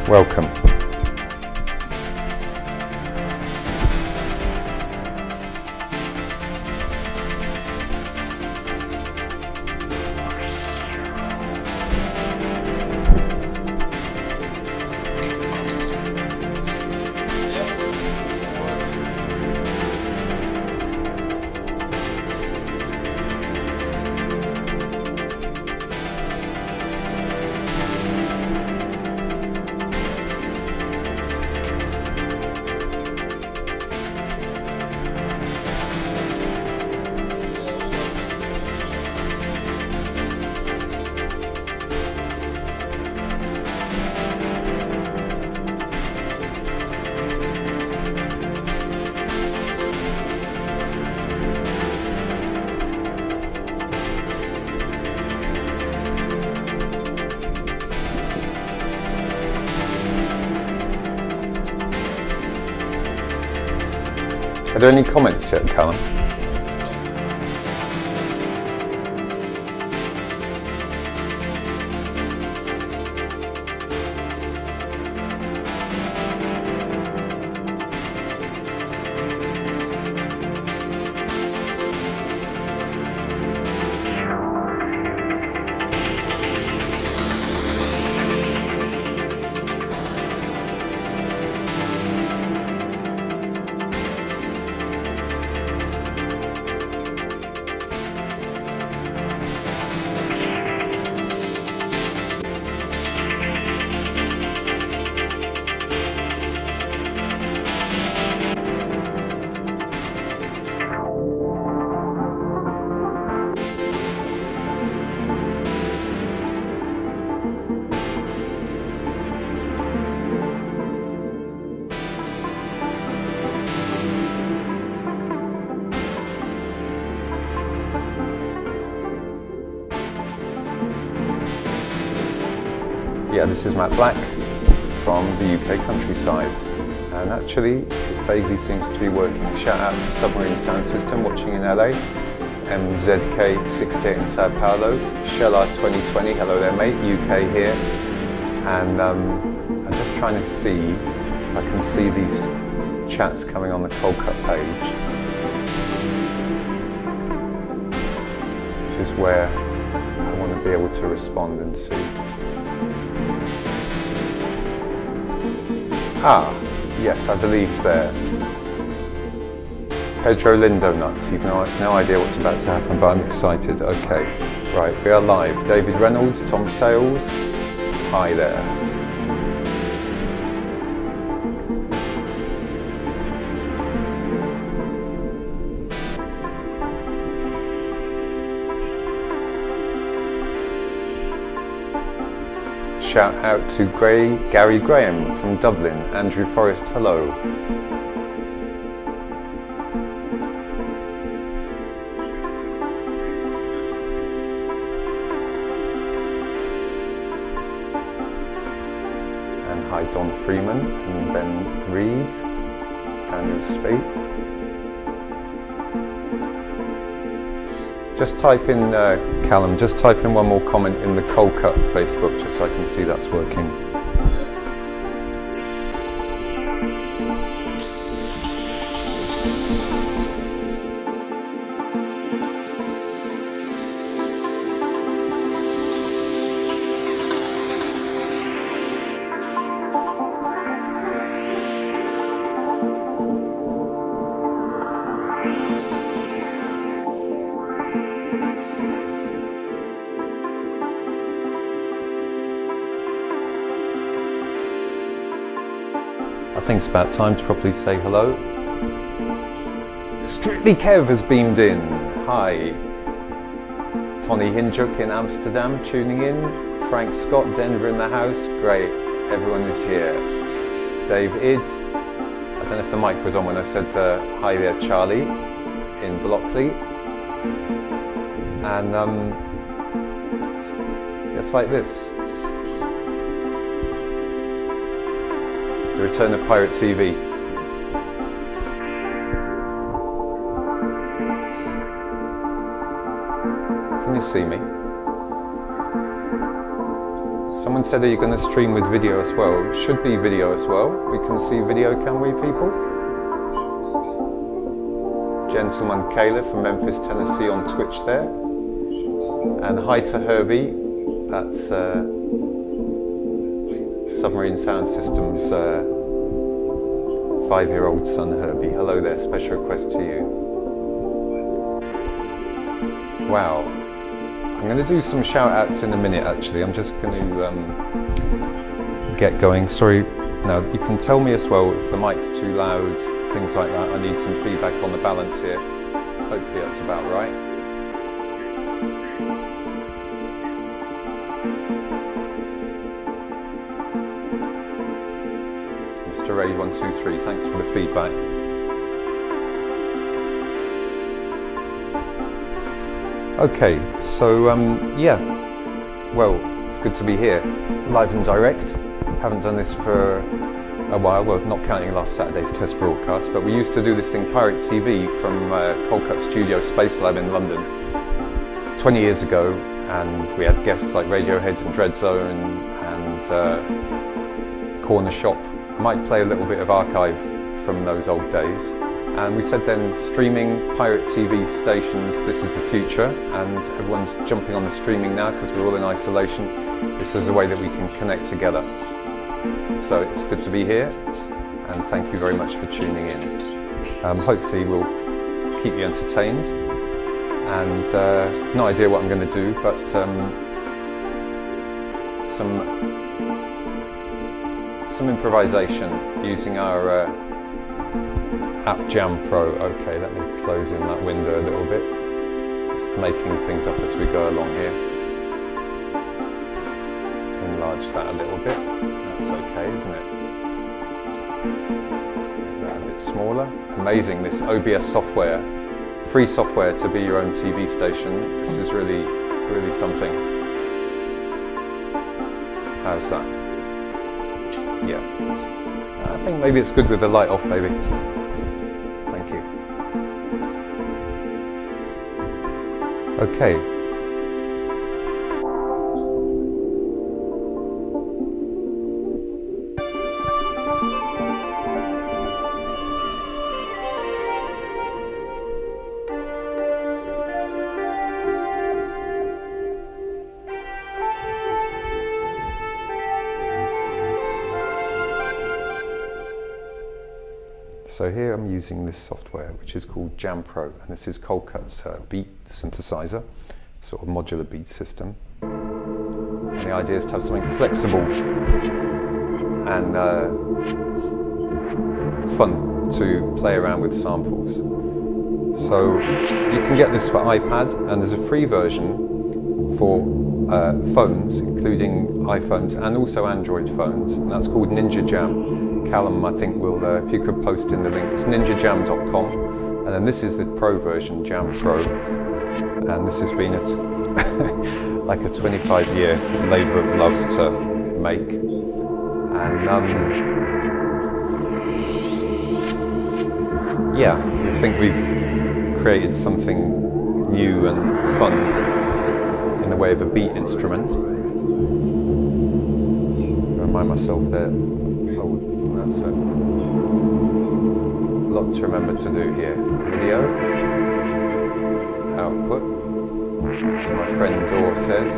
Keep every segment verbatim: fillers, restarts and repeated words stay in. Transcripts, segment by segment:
welcome. Are there any comments yet, Callum? Yeah, this is Matt Black from the U K countryside, and actually it vaguely seems to be working. Shout out to Submarine Sound System watching in L A, M Z K sixty-eight in Sao Paulo, Shell R twenty twenty, hello there mate, U K here, and um, I'm just trying to see if I can see these chats coming on the Coldcut page, which is where I want to be able to respond and see. Ah, yes, I believe there. Pedro Lindo nuts. You've no, no idea what's about to happen, but I'm excited. Okay, right, we are live. David Reynolds, Tom Sales, hi there. Shout out to Gray, Gary Graham from Dublin, Andrew Forrest, hello. And hi Don Freeman and Ben Reed, Daniel Spate. Just type in, uh, Callum, just type in one more comment in the Coldcut Facebook, just so I can see that's working. I think it's about time to properly say hello. Strictly Kev has beamed in. Hi. Tony Hinjuk in Amsterdam tuning in. Frank Scott, Denver in the house. Great, everyone is here. Dave Id. I don't know if the mic was on when I said uh, hi there, Charlie in Blockley. And um, it's like this. The return of Pirate T V. Can you see me? Someone said, are you going to stream with video as well? It should be video as well. We can see video, can we, people? Gentleman Kayla from Memphis, Tennessee on Twitch there. And hi to Herbie. That's uh, Submarine Sound Systems uh, five-year-old son Herbie. Hello there, special request to you. Wow. I'm going to do some shout-outs in a minute, actually. I'm just going to um, get going. Sorry, now you can tell me as well if the mic's too loud, things like that. I need some feedback on the balance here. Hopefully that's about right. Mister Ray one two three, thanks for the feedback. Okay, so um, yeah, well, it's good to be here, live and direct. Haven't done this for a while, well, not counting last Saturday's test broadcast, but we used to do this thing, Pirate T V, from uh, Coldcut Studio Space Lab in London twenty years ago, and we had guests like Radiohead and Dreadzone and uh, Corner Shop. I might play a little bit of archive from those old days. And we said then, streaming Pirate T V stations, this is the future, and everyone's jumping on the streaming now because we're all in isolation. This is a way that we can connect together. So it's good to be here, and thank you very much for tuning in. Um, hopefully we'll keep you entertained, and uh, no idea what I'm going to do, but um, some, some improvisation using our uh, app Jam Pro. Okay, let me close in that window a little bit. Just making things up as we go along here. Just enlarge that a little bit. That's okay, isn't it? Make that a bit smaller. Amazing, this O B S software. Free software to be your own T V station. This is really, really something. How's that? Yeah. I think maybe it's good with the light off, maybe. Thank you. Okay. So here I'm using this software which is called Jam Pro, and this is Coldcut's uh, beat synthesizer, sort of modular beat system. And the idea is to have something flexible and uh, fun to play around with samples. So you can get this for iPad, and there's a free version for uh, phones, including iPhones and also Android phones, and that's called Ninja Jam. Callum, I think, will, uh, if you could post in the link, it's ninja jam dot com, and then this is the Pro version, Jam Pro, and this has been a t like a twenty-five year labour of love to make, and um, yeah, we think we've created something new and fun in the way of a beat instrument. Remind myself there. That's a lot to remember to do here. Video, output, so my friend Dor says.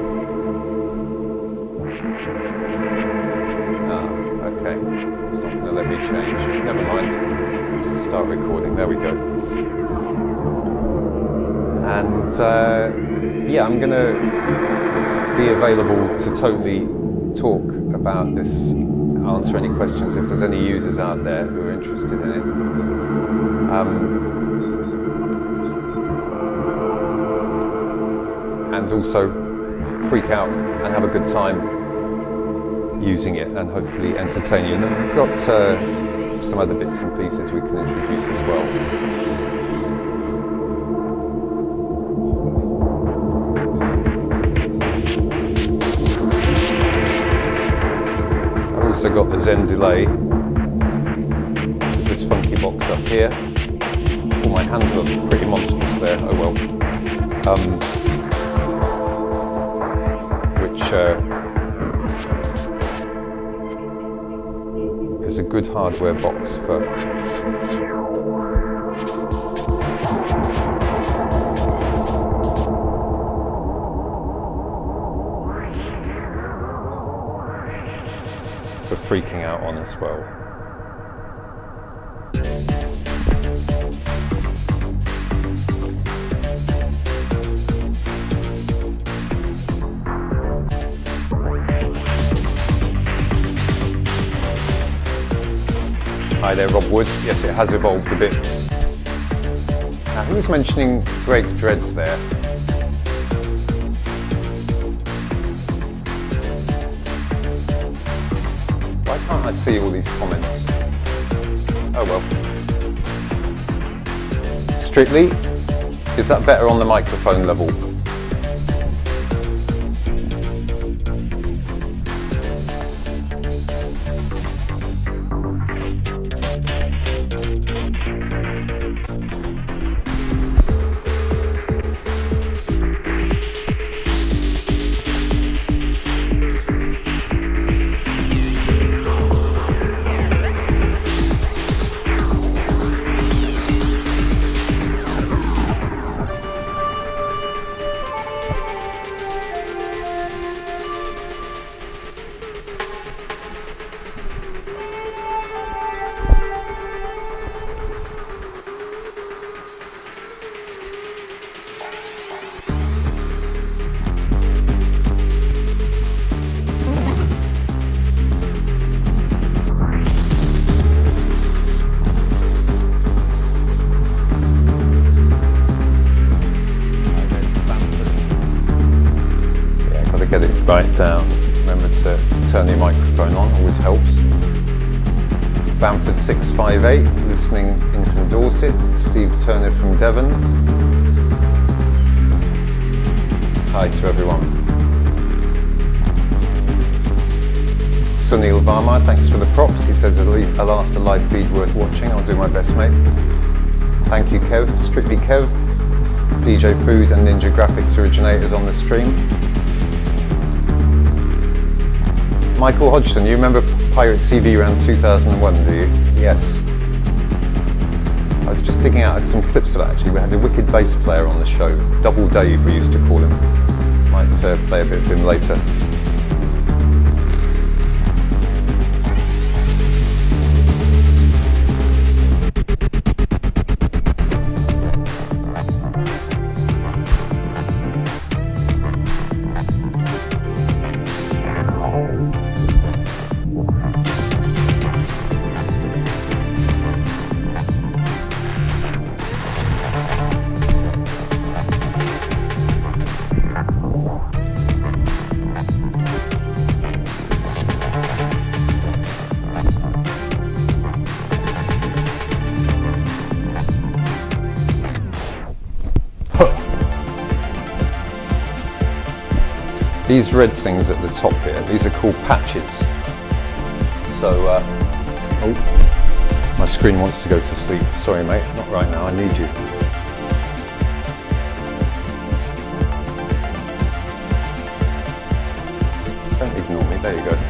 Ah, okay, it's not going to let me change. Never mind. Start recording, there we go. And uh, yeah, I'm going to be available to totally talk about this, answer any questions if there's any users out there who are interested in it. Um, and also freak out and have a good time using it and hopefully entertain you. And then we've got uh, some other bits and pieces we can introduce as well. Also got the Zen delay, which is this funky box up here. Oh, my hands look pretty monstrous there, oh well. Um, which uh, a good hardware box for for freaking out on as well. Hi there, Rob Wood. Yes, it has evolved a bit. Now, who was mentioning Greg Dreads there? Why can't I see all these comments? Oh well. Strictly, is that better on the microphone level? Get it right down. Remember to turn your microphone on, always helps. Bamford six five eight, listening in from Dorset. Steve Turner from Devon. Hi to everyone. Sunil Varma, thanks for the props. He says, a last a live feed worth watching. I'll do my best, mate. Thank you, Kev. Strictly Kev. D J Food and Ninja Graphics originators on the stream. Michael Hodgson, you remember Pirate T V around two thousand one, do you? Yes. I was just digging out some clips of that actually. We had a wicked bass player on the show, Double Dave we used to call him. Might uh, play a bit of him later. These red things at the top here, these are called patches. So, uh, oh, my screen wants to go to sleep. Sorry mate, not right now, I need you. Don't ignore me, there you go.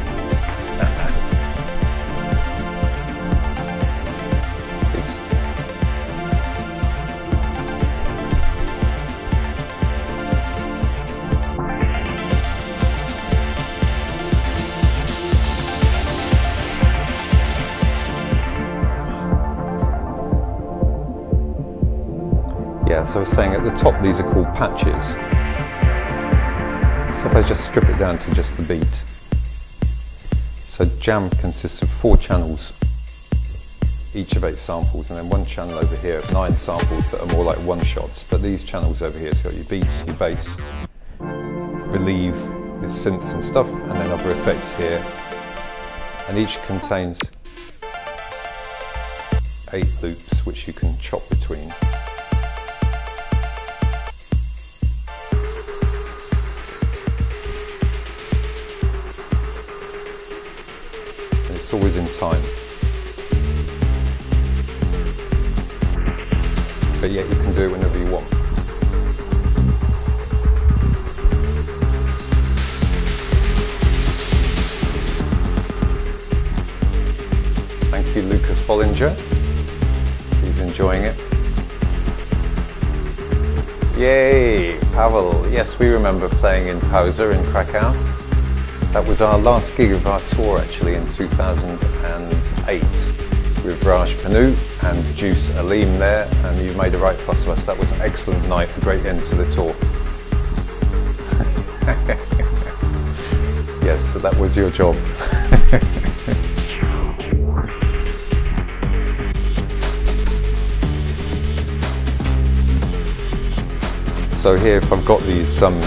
Yeah, so I was saying at the top these are called patches. So if I just strip it down to just the beat. So Jam consists of four channels, each of eight samples, and then one channel over here of nine samples that are more like one shots. But these channels over here, so you've got your beats, your bass, relieve, your synths and stuff, and then other effects here. And each contains eight loops which you can chop between. It's always in time, but yet you can do it whenever you want. Bollinger. He's enjoying it. Yay, Pavel. Yes, we remember playing in Pausa in Krakow. That was our last gig of our tour actually in two thousand eight with Raj Panu and Juice Aleem there, and you made a right fuss of us. That was an excellent night, a great end to the tour. Yes, so that was your job. So here, if I've got these, um,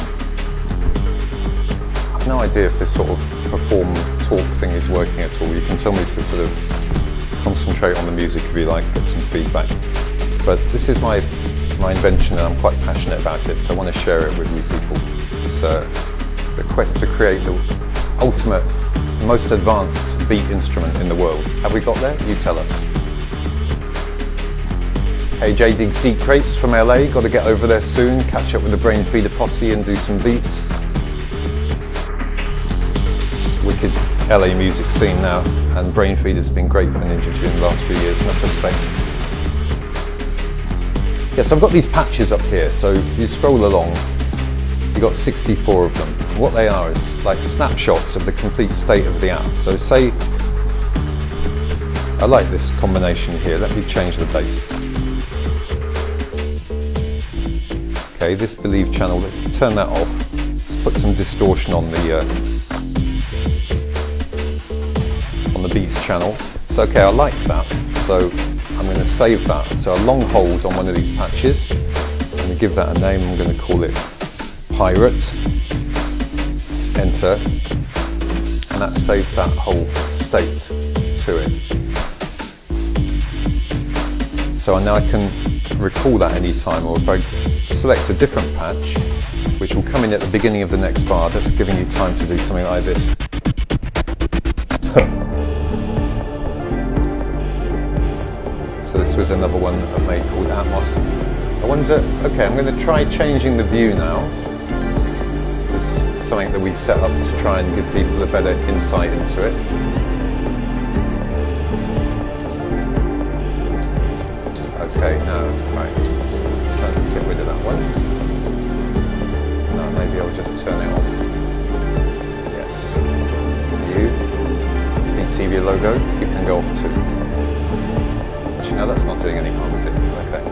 I've no idea if this sort of perform talk thing is working at all. You can tell me to sort of concentrate on the music if you like, get some feedback. But this is my, my invention and I'm quite passionate about it, so I want to share it with you people. It's uh, the quest to create the ultimate, most advanced beat instrument in the world. Have we got there? You tell us. Hey, J Dig's Deep Crates from L A, got to get over there soon, catch up with the Brainfeeder posse and do some beats. Wicked L A music scene now, and Brainfeeder's been great for Ninja Tune the last few years, enough respect. Yes, I've got these patches up here, so if you scroll along, you've got sixty-four of them. What they are is like snapshots of the complete state of the app. So say, I like this combination here, let me change the bass. Okay, this Believe channel, turn that off. Let's put some distortion on the uh, on the Beats channel. So okay, I like that. So I'm going to save that. So a long hold on one of these patches. I'm going to give that a name. I'm going to call it Pirate. Enter, and that saved that whole state to it. So now I can recall that anytime, or if I select a different patch, which will come in at the beginning of the next bar, that's giving you time to do something like this. So this was another one that I made called Atmos. I wonder, okay, I'm going to try changing the view now. This is something that we set up to try and give people a better insight into it. Okay, no, right. So let's get rid of that one. No, maybe I'll just turn it off. Yes. View. P T V logo, you can go off too. Actually, no, that's not doing any harm, is it? Okay.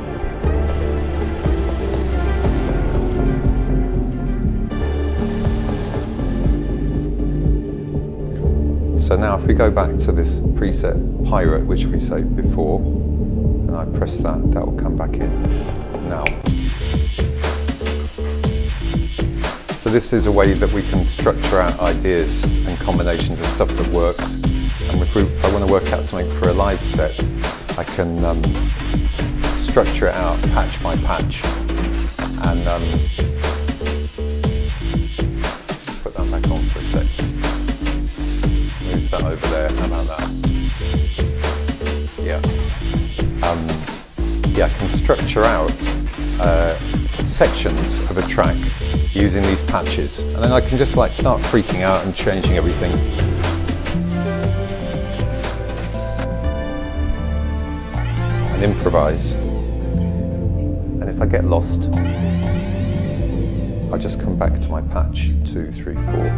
So now if we go back to this preset Pirate, which we saved before, and I press that, that will come back in now. So this is a way that we can structure out ideas and combinations of stuff that works. And if, we, if I want to work out something for a live set, I can um, structure it out patch by patch and um, put that back on for a sec. Move that over there, how about that? Yeah. Um, yeah, I can structure out uh, sections of a track using these patches, and then I can just like start freaking out and changing everything. And improvise. And if I get lost, I just come back to my patch two, three, four.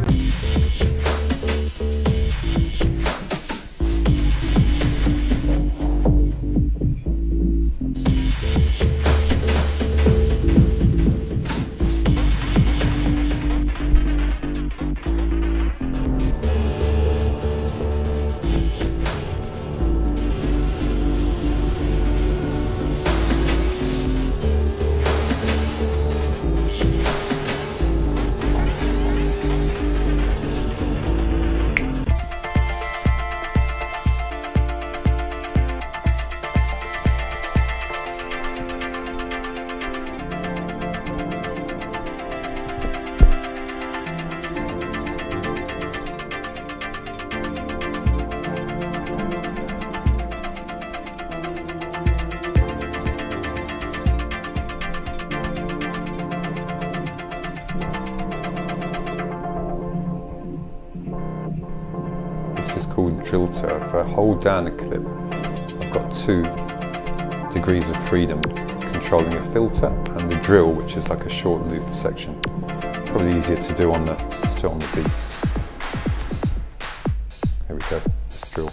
This is called Drill Turf. If I hold down a clip, I've got two degrees of freedom controlling a filter and the drill, which is like a short loop section. Probably easier to do on the, let's do it on the beats. Here we go, let's drill.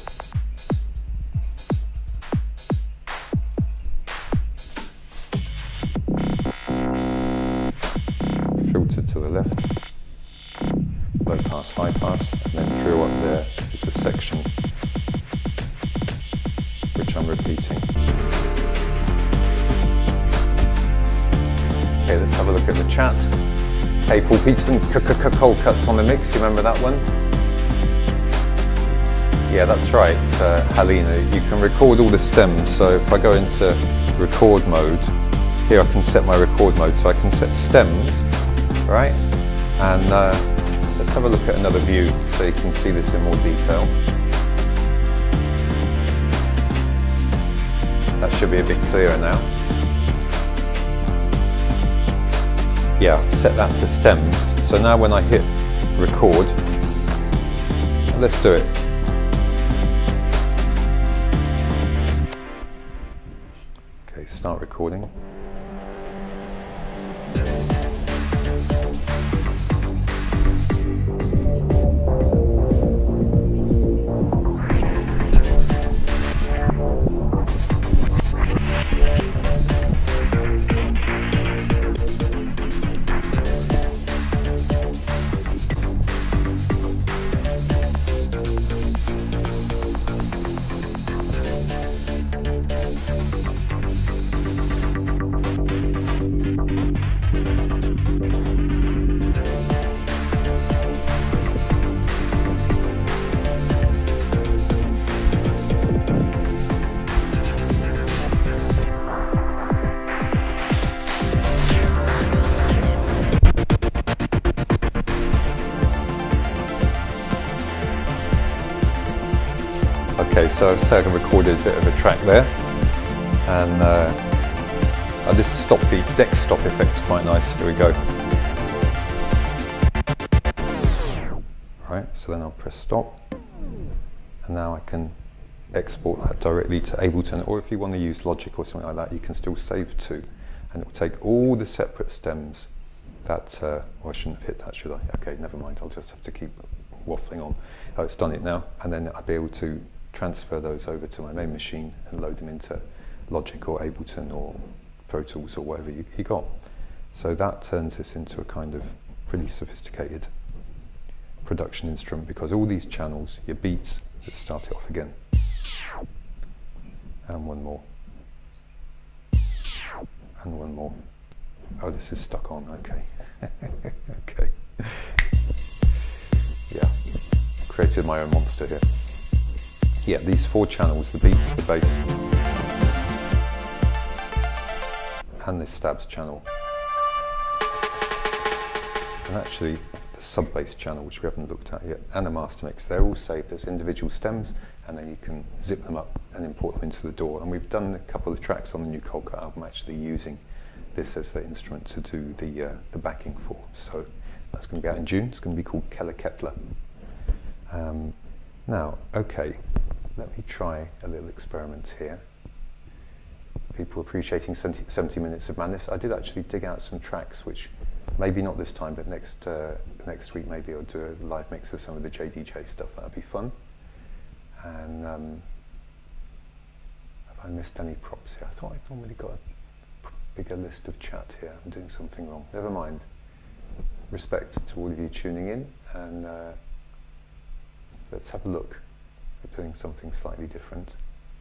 Filter to the left, low pass, high pass, and then drill up there is a section which I'm repeating. Okay, let's have a look at the chat. Hey, Paul Peterson, Coldcut's on the mix, you remember that one? Yeah, that's right, uh, Halina. You can record all the stems, so if I go into record mode, here I can set my record mode, so I can set stems, right? And uh, let's have a look at another view so you can see this in more detail. That should be a bit clearer now. Yeah, set that to stems. So now when I hit record, let's do it. Okay, start recording. Okay, so I've say I recorded a bit of a track there, and uh, oh, this stop beat, deck stop effect's quite nice. Here we go. Right, so then I'll press stop, and now I can export that directly to Ableton, or if you want to use Logic or something like that, you can still save to, and it will take all the separate stems that, uh, oh, I shouldn't have hit that, should I? Okay, never mind, I'll just have to keep waffling on. Oh, it's done it now, and then I'll be able to transfer those over to my main machine and load them into Logic or Ableton or Pro Tools or whatever you, you got. So that turns this into a kind of pretty sophisticated production instrument, because all these channels, your beats, let's start it off again. And one more. And one more. Oh, this is stuck on, okay. Okay. Yeah, created my own monster here. Yeah, these four channels, the beats, the bass, and this stabs channel. And actually, the sub-bass channel, which we haven't looked at yet, and the master mix, they're all saved as individual stems, and then you can zip them up and import them into the D A W. And we've done a couple of tracks on the new Coldcut album actually using this as the instrument to do the, uh, the backing for. So that's going to be out in June. It's going to be called Keller Kettler. Um, now, okay, let me try a little experiment here. People appreciating seventy minutes of madness. I did actually dig out some tracks, which maybe not this time, but next uh, next week maybe I'll do a live mix of some of the J D J stuff. That'd be fun. And um, have I missed any props here? I thought I'd normally got a bigger list of chat here. I'm doing something wrong. Never mind. Respect to all of you tuning in, and uh, let's have a look at doing something slightly different.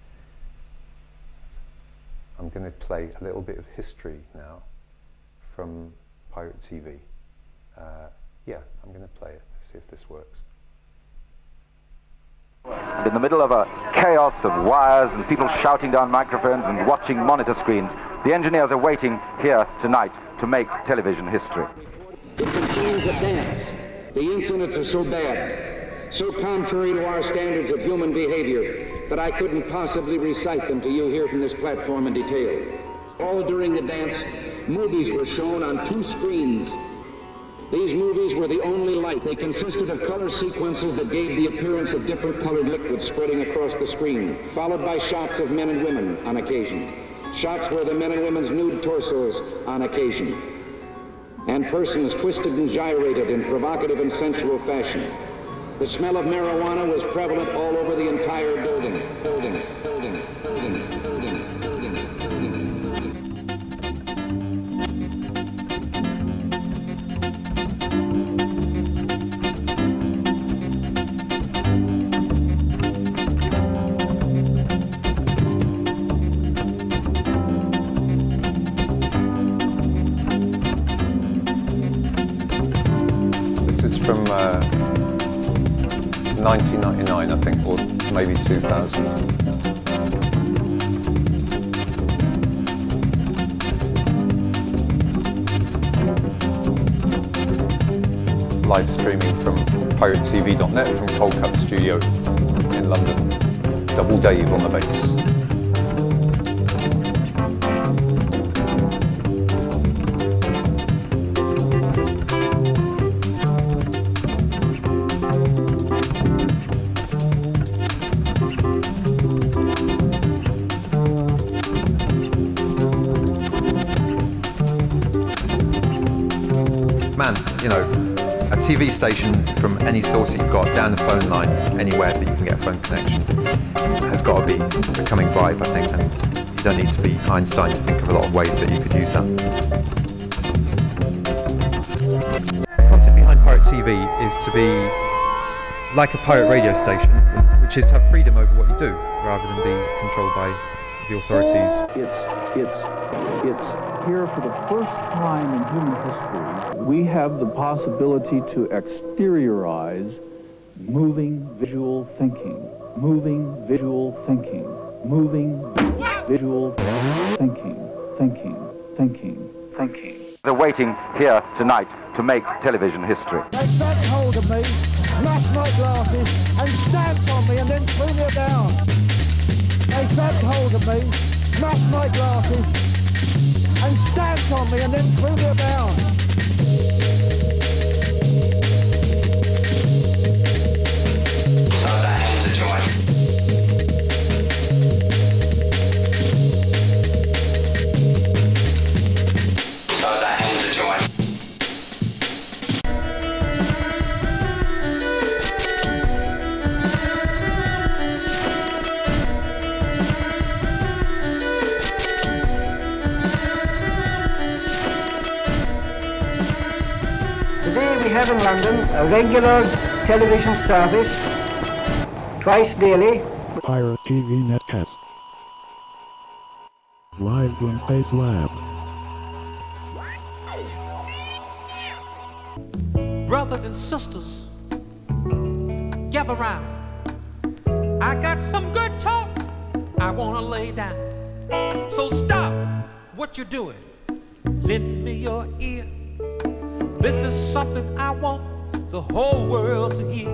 I'm going to play a little bit of history now from Pirate T V. Uh, yeah, I'm going to play it. Let's see if this works. In the middle of a chaos of wires and people shouting down microphones and watching monitor screens, the engineers are waiting here tonight to make television history. It contains a dance. The incidents are so bad, so contrary to our standards of human behavior, that I couldn't possibly recite them to you here from this platform in detail. All during the dance, movies were shown on two screens. These movies were the only light. They consisted of color sequences that gave the appearance of different colored liquids spreading across the screen, followed by shots of men and women on occasion, shots where the men and women's nude torsos on occasion, and persons twisted and gyrated in provocative and sensual fashion. The smell of marijuana was prevalent all over the entire building, building, building, building, building, building, building, This is from uh, nineteen ninety-nine, I think, or maybe two thousand. Live streaming from pirate T V dot net from Coldcut Studio in London. Double Dave on the bass. Man, you know, a T V station from any source that you've got, down the phone line, anywhere that you can get a phone connection, has got to be a coming vibe, I think, and you don't need to be Einstein to think of a lot of ways that you could use that. The concept behind pirate T V is to be like a pirate radio station, which is to have freedom over what you do, rather than be controlled by the authorities. It's, it's, it's here for the first time in human history. We have the possibility to exteriorize moving visual thinking, moving visual thinking, moving visual thinking, thinking, thinking, thinking. They're waiting here tonight to make television history. They grabbed hold of me, smashed my glasses, and stamped on me and then threw me down. They grabbed hold of me, smashed my glasses, and stamped on me and then threw me down. So that ends the joint. So that ends the joint. Today we have in London a regular television service, twice daily. Pirate T V Netcast. Live from Space Lab. Brothers and sisters, gather round. I got some good talk I wanna lay down. So stop what you're doing, lend me your ear. This is something I want the whole world to hear.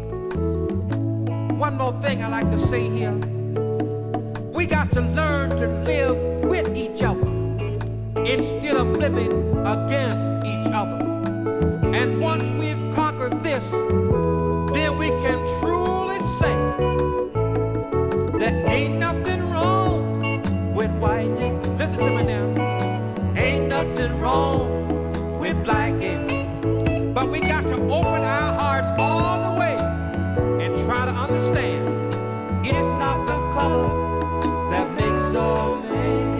One more thing I like to say here. We got to learn to live with each other instead of living against each other. And once we've conquered this, then we can truly say there ain't nothing wrong with whiting. Listen to me now. Ain't nothing wrong with blacking. But we got to open our hearts all the way and try to understand it's not the color that makes a man.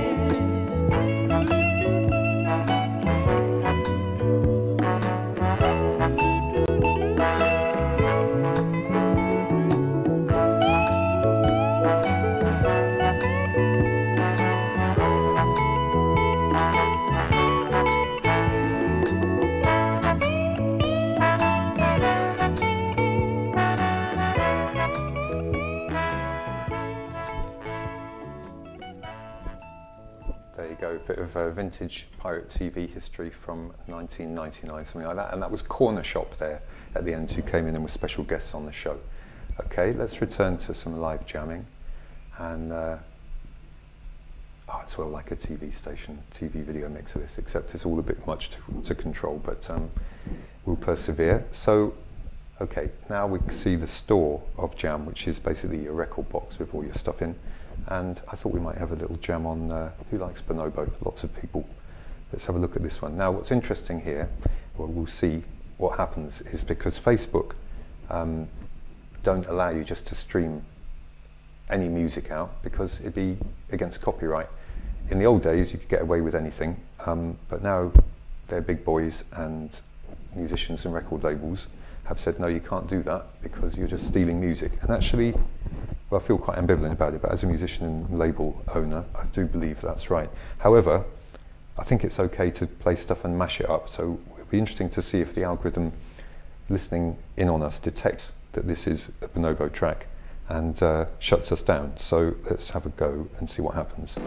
There you go, a bit of uh, vintage pirate T V history from nineteen ninety-nine, something like that. And that was Corner Shop there at the end, who came in and was special guests on the show. Okay, let's return to some live jamming. And uh, oh, it's well like a T V station, T V video mixer this, except it's all a bit much to, to control, but um, we'll persevere. So, okay, now we see the store of jam, which is basically your record box with all your stuff in. And I thought we might have a little jam on, uh, who likes bonobo? Lots of people. Let's have a look at this one. Now, what's interesting here, well, we'll see what happens, is because Facebook um, don't allow you just to stream any music out, because it'd be against copyright. In the old days, you could get away with anything, um, but now they're big boys, and musicians and record labels have said, no, you can't do that because you're just stealing music. And actually, well, I feel quite ambivalent about it, but as a musician and label owner, I do believe that's right. However, I think it's okay to play stuff and mash it up, so it'll be interesting to see if the algorithm listening in on us detects that this is a bonobo track and uh, shuts us down. So let's have a go and see what happens.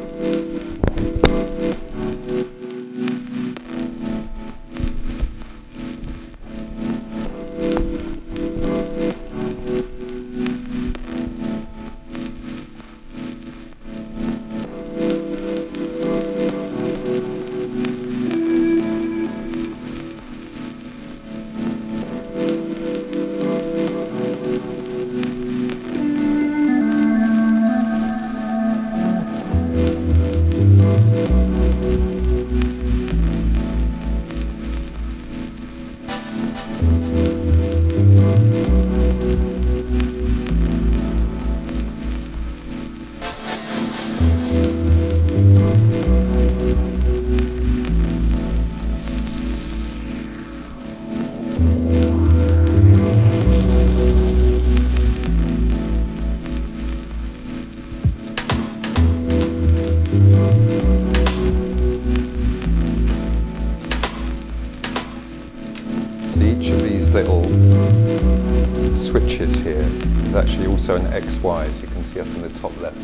Each of these little switches here is actually also an X Y, as you can see up in the top left.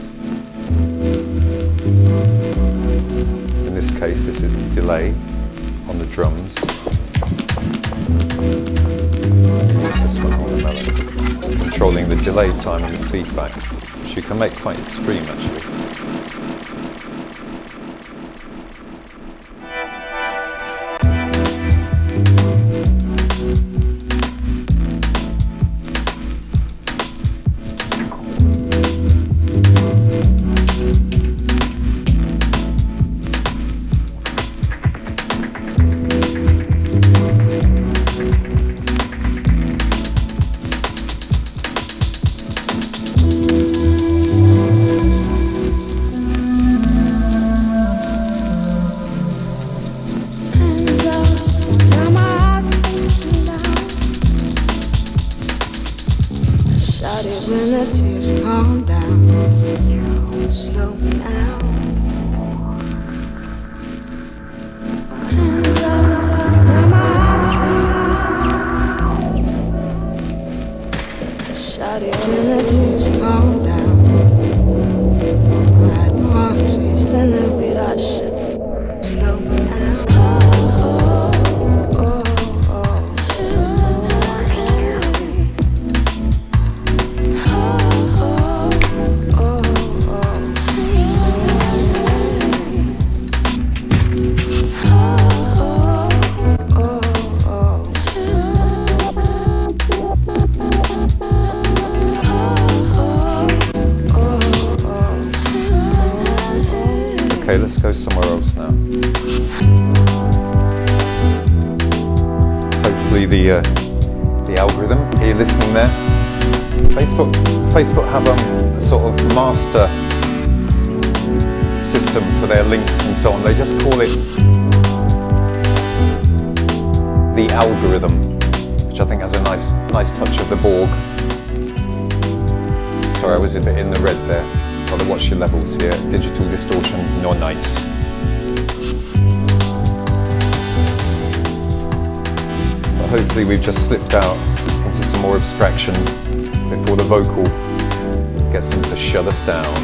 In this case, this is the delay on the drums. Use this one on the melody, controlling the delay time and the feedback, which you can make quite extreme actually. When the tears calm down, slow now. Hands up, now my eyes shout it when the tears calm down. Right marches, then the way I shout, slow now. Okay, let's go somewhere else now. Hopefully the uh, the algorithm, are you listening there? Facebook, Facebook have um, a sort of master system for their links and so on. They just call it the algorithm, which I think has a nice, nice touch of the Borg. Sorry, I was a bit in the red there. Got to watch your levels here. Digital distortion, not nice. But hopefully we've just slipped out into some more abstraction before the vocal gets them to shut us down.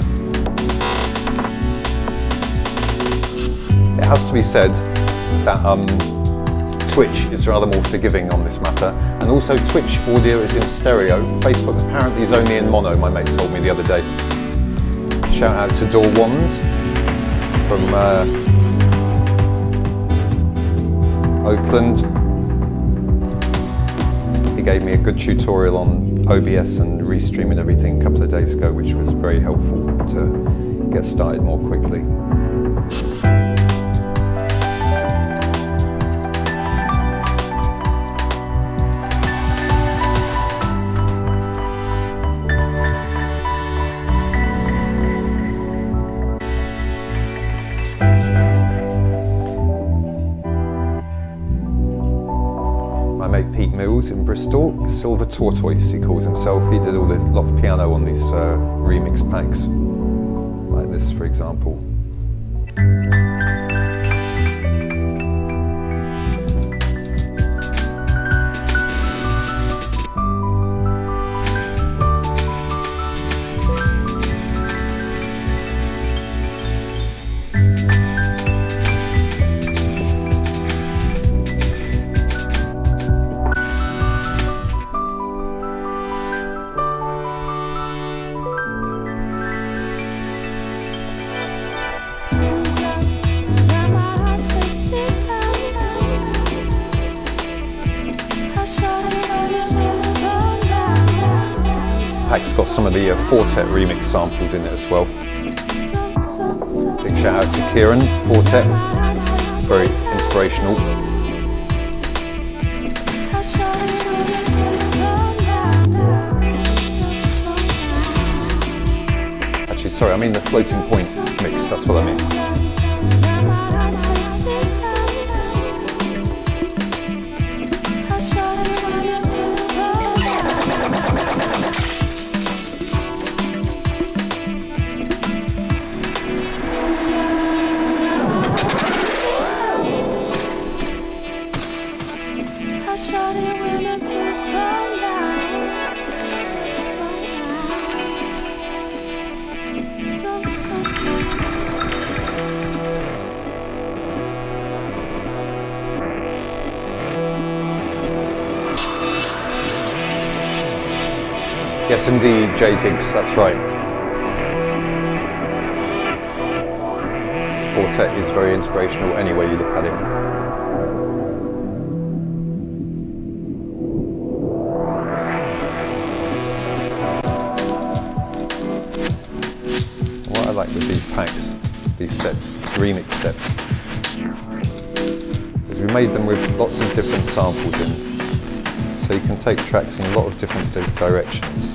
It has to be said that um, Twitch is rather more forgiving on this matter, and also Twitch audio is in stereo. Facebook apparently is only in mono, my mate told me the other day. Shout out to Dorwand. from uh, Oakland. He gave me a good tutorial on O B S and restreaming everything a couple of days ago, which was very helpful to get started more quickly. In Bristol, Silver Tortoise he calls himself. He did all the lot of piano on these uh, remix packs, like this for example. Pack's got some of the uh, Quartet remix samples in it as well. Big shout out to Kieran, Quartet, very inspirational. Actually, sorry, I mean the Floating Point mix, that's what I mean. Yes indeed, J Diggs, that's right. Quartet is very inspirational any way you look at it. What I like with these packs, these sets, remix sets, is we made them with lots of different samples in. So you can take tracks in a lot of different directions.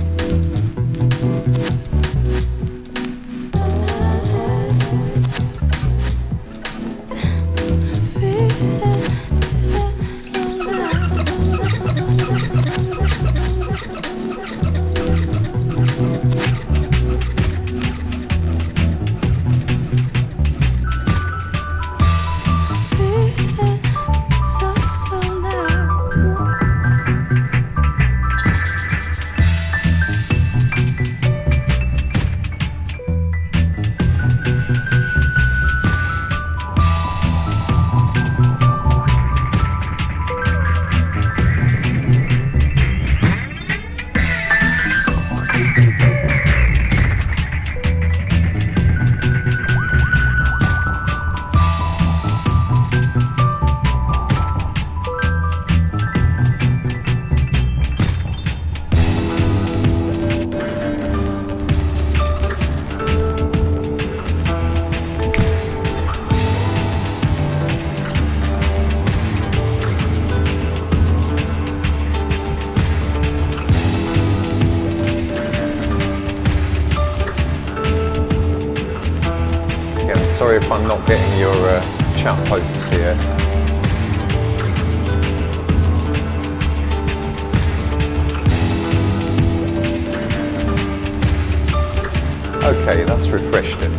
Sorry if I'm not getting your uh, chat posts here. Okay, that's refreshed it.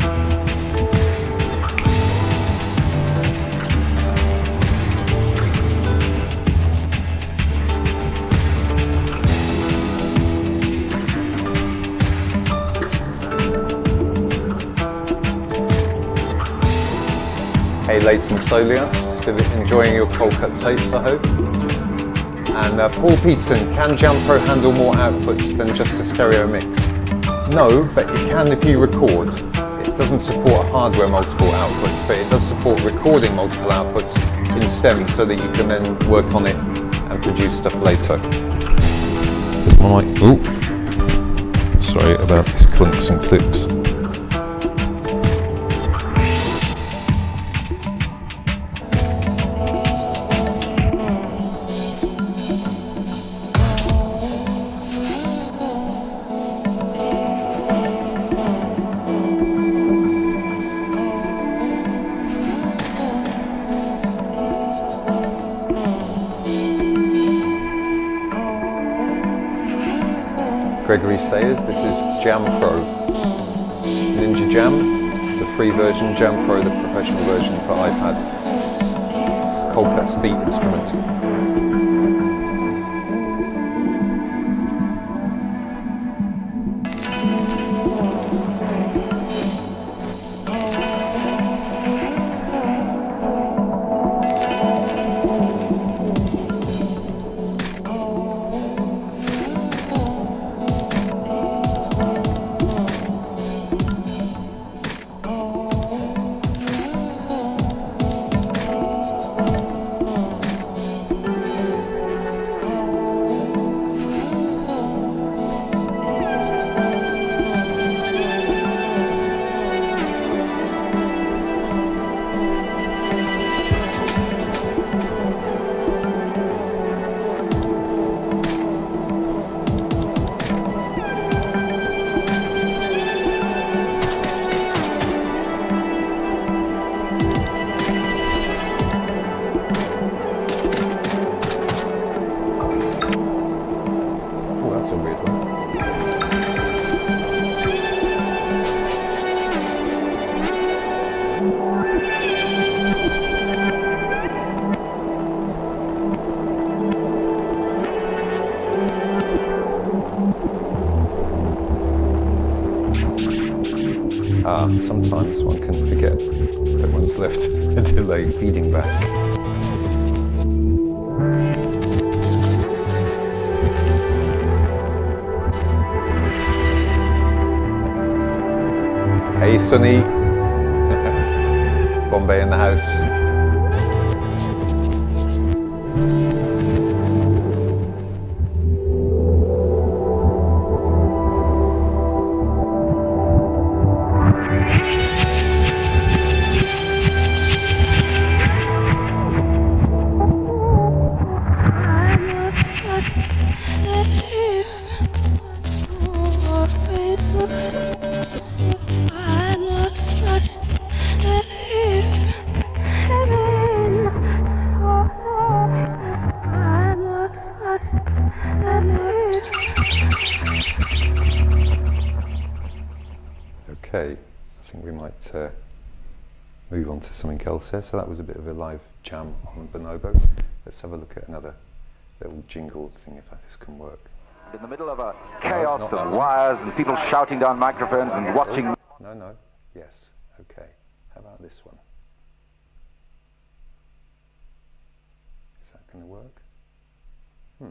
Hey Leighton Solia, still enjoying your Coldcut tapes I hope. And uh, Paul Peterson, can Jam Pro handle more outputs than just a stereo mix? No, but you can if you record. It doesn't support hardware multiple outputs, but it does support recording multiple outputs in STEM so that you can then work on it and produce stuff later. There's my mic. Ooh. Sorry about these clunks and clicks. Gregory Sayers, this is Jam Pro. Ninja Jam, the free version, Jam Pro, the professional version for iPad. Coldcut's beat instrument. Ah, sometimes one can forget that one's left a delay feeding back. Hey Sunny, Bombay in the house. Okay, I think we might uh, move on to something else here. So that was a bit of a live jam on Bonobo. Let's have a look at another little jingle thing, if this can work. In the middle of a chaos no, of wires and people shouting down microphones and watching... No, no, yes, okay. How about this one? Is that going to work? Hmm.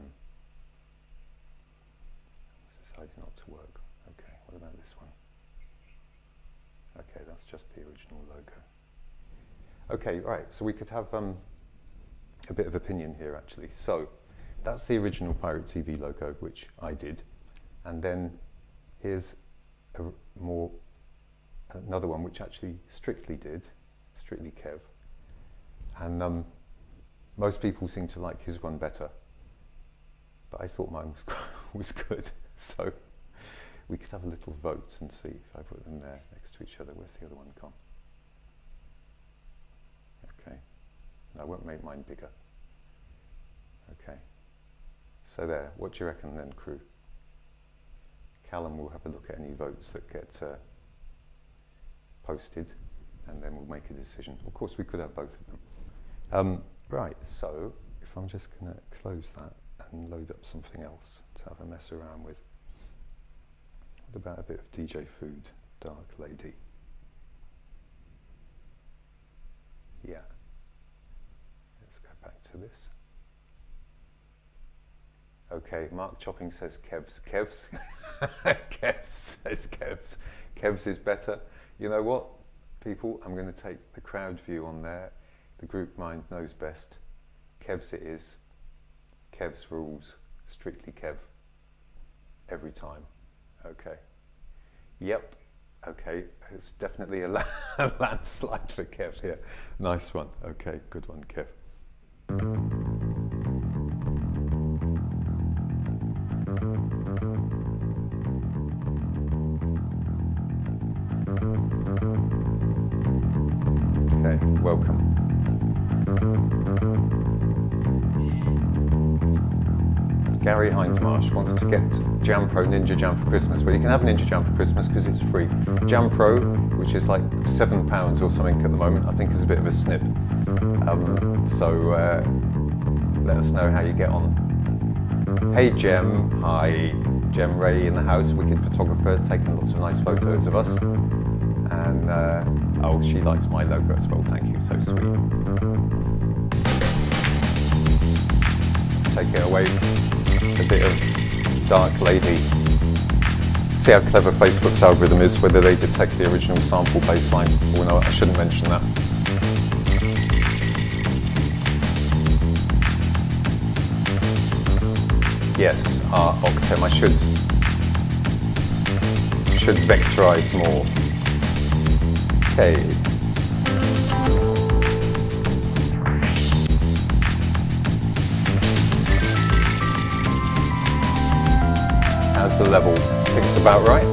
It's decided not to work. Okay, what about this one? Okay, that's just the original logo. Okay, right, so we could have um, a bit of opinion here actually. So, that's the original Pirate T V logo, which I did. And then here's a more, another one which actually Strictly did, Strictly Kev. And um, most people seem to like his one better. But I thought mine was, was good. So we could have a little vote and see if I put them there next to each other. Where's the other one gone? Okay. No, I won't make mine bigger. Okay. So there, what do you reckon then, crew? Callum will have a look at any votes that get uh, posted, and then we'll make a decision. Of course, we could have both of them. Um, right, so if I'm just going to close that and load up something else to have a mess around with. What about a bit of D J Food, Dark Lady? Yeah. Let's go back to this. Okay, Mark Chopping says Kevs. Kevs? Kevs says Kevs. Kevs is better. You know what, people? I'm going to take the crowd view on there. The group mind knows best. Kev's it is. Kev's rules. Strictly Kev. Every time. Okay. Yep. Okay. It's definitely a, la a landslide for Kev here. Nice one. Okay. Good one, Kev. Okay, welcome. Gary Hindmarsh wants to get Jam Pro Ninja Jam for Christmas. Well, you can have Ninja Jam for Christmas because it's free. Jam Pro, which is like seven pounds or something at the moment, I think is a bit of a snip. Um, so uh, let us know how you get on. Hey Jem, hi. Jem Ray in the house, wicked photographer, taking lots of nice photos of us. And uh, oh, she likes my logo as well, thank you, so sweet. Take it away, a bit of Dark Lady. See how clever Facebook's algorithm is, whether they detect the original sample baseline. Oh no, I shouldn't mention that. Yes, uh, Octem, I should, should vectorize more. Okay. How's the level? I think it's about right.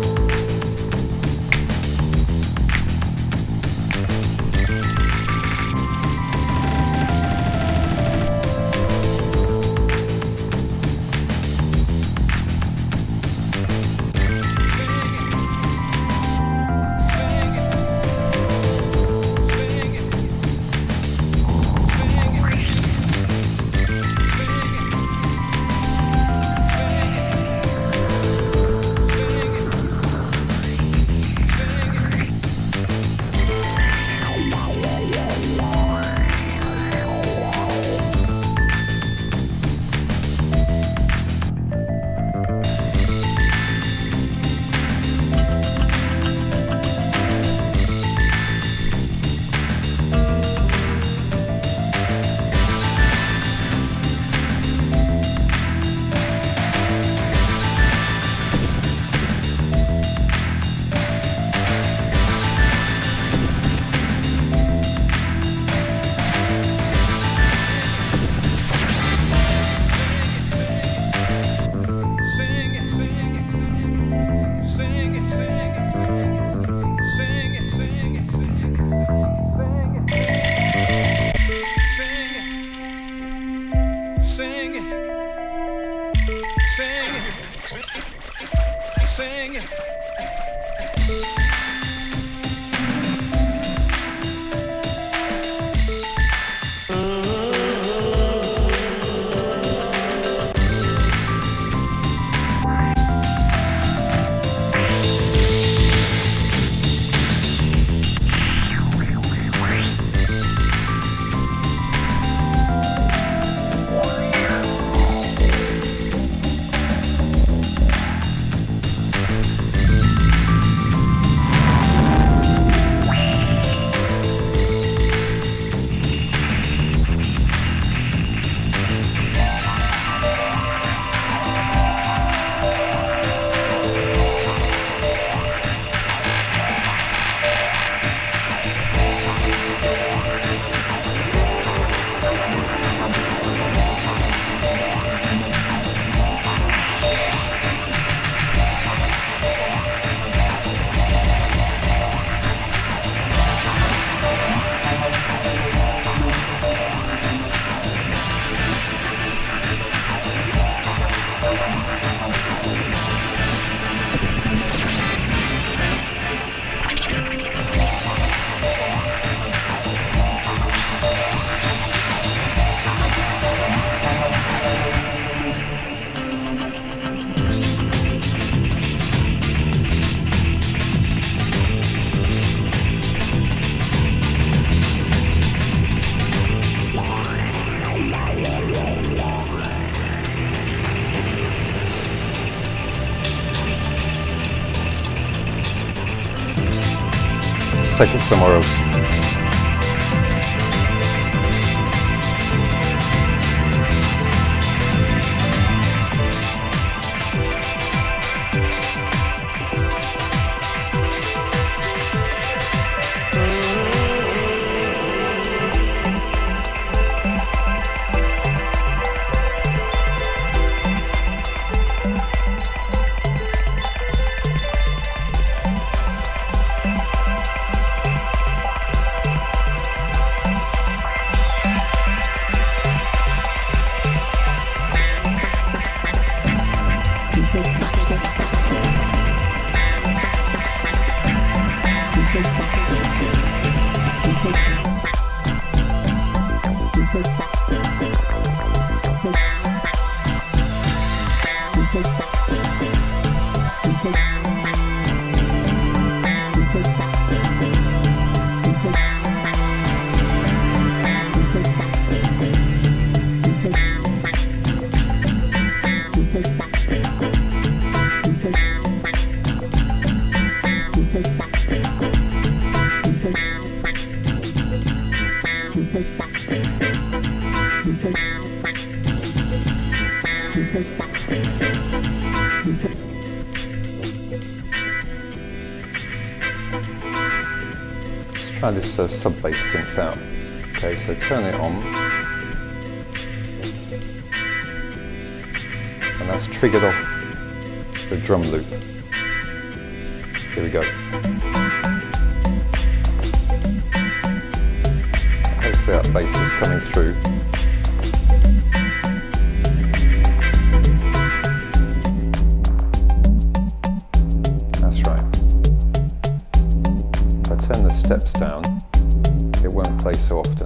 take it somewhere else. Let's try this uh, sub bass synth out. Okay, so turn it on. And that's triggered off the drum loop. Here we go. Hopefully that bass is coming through. That's right. If I turn the steps down, it won't play so often.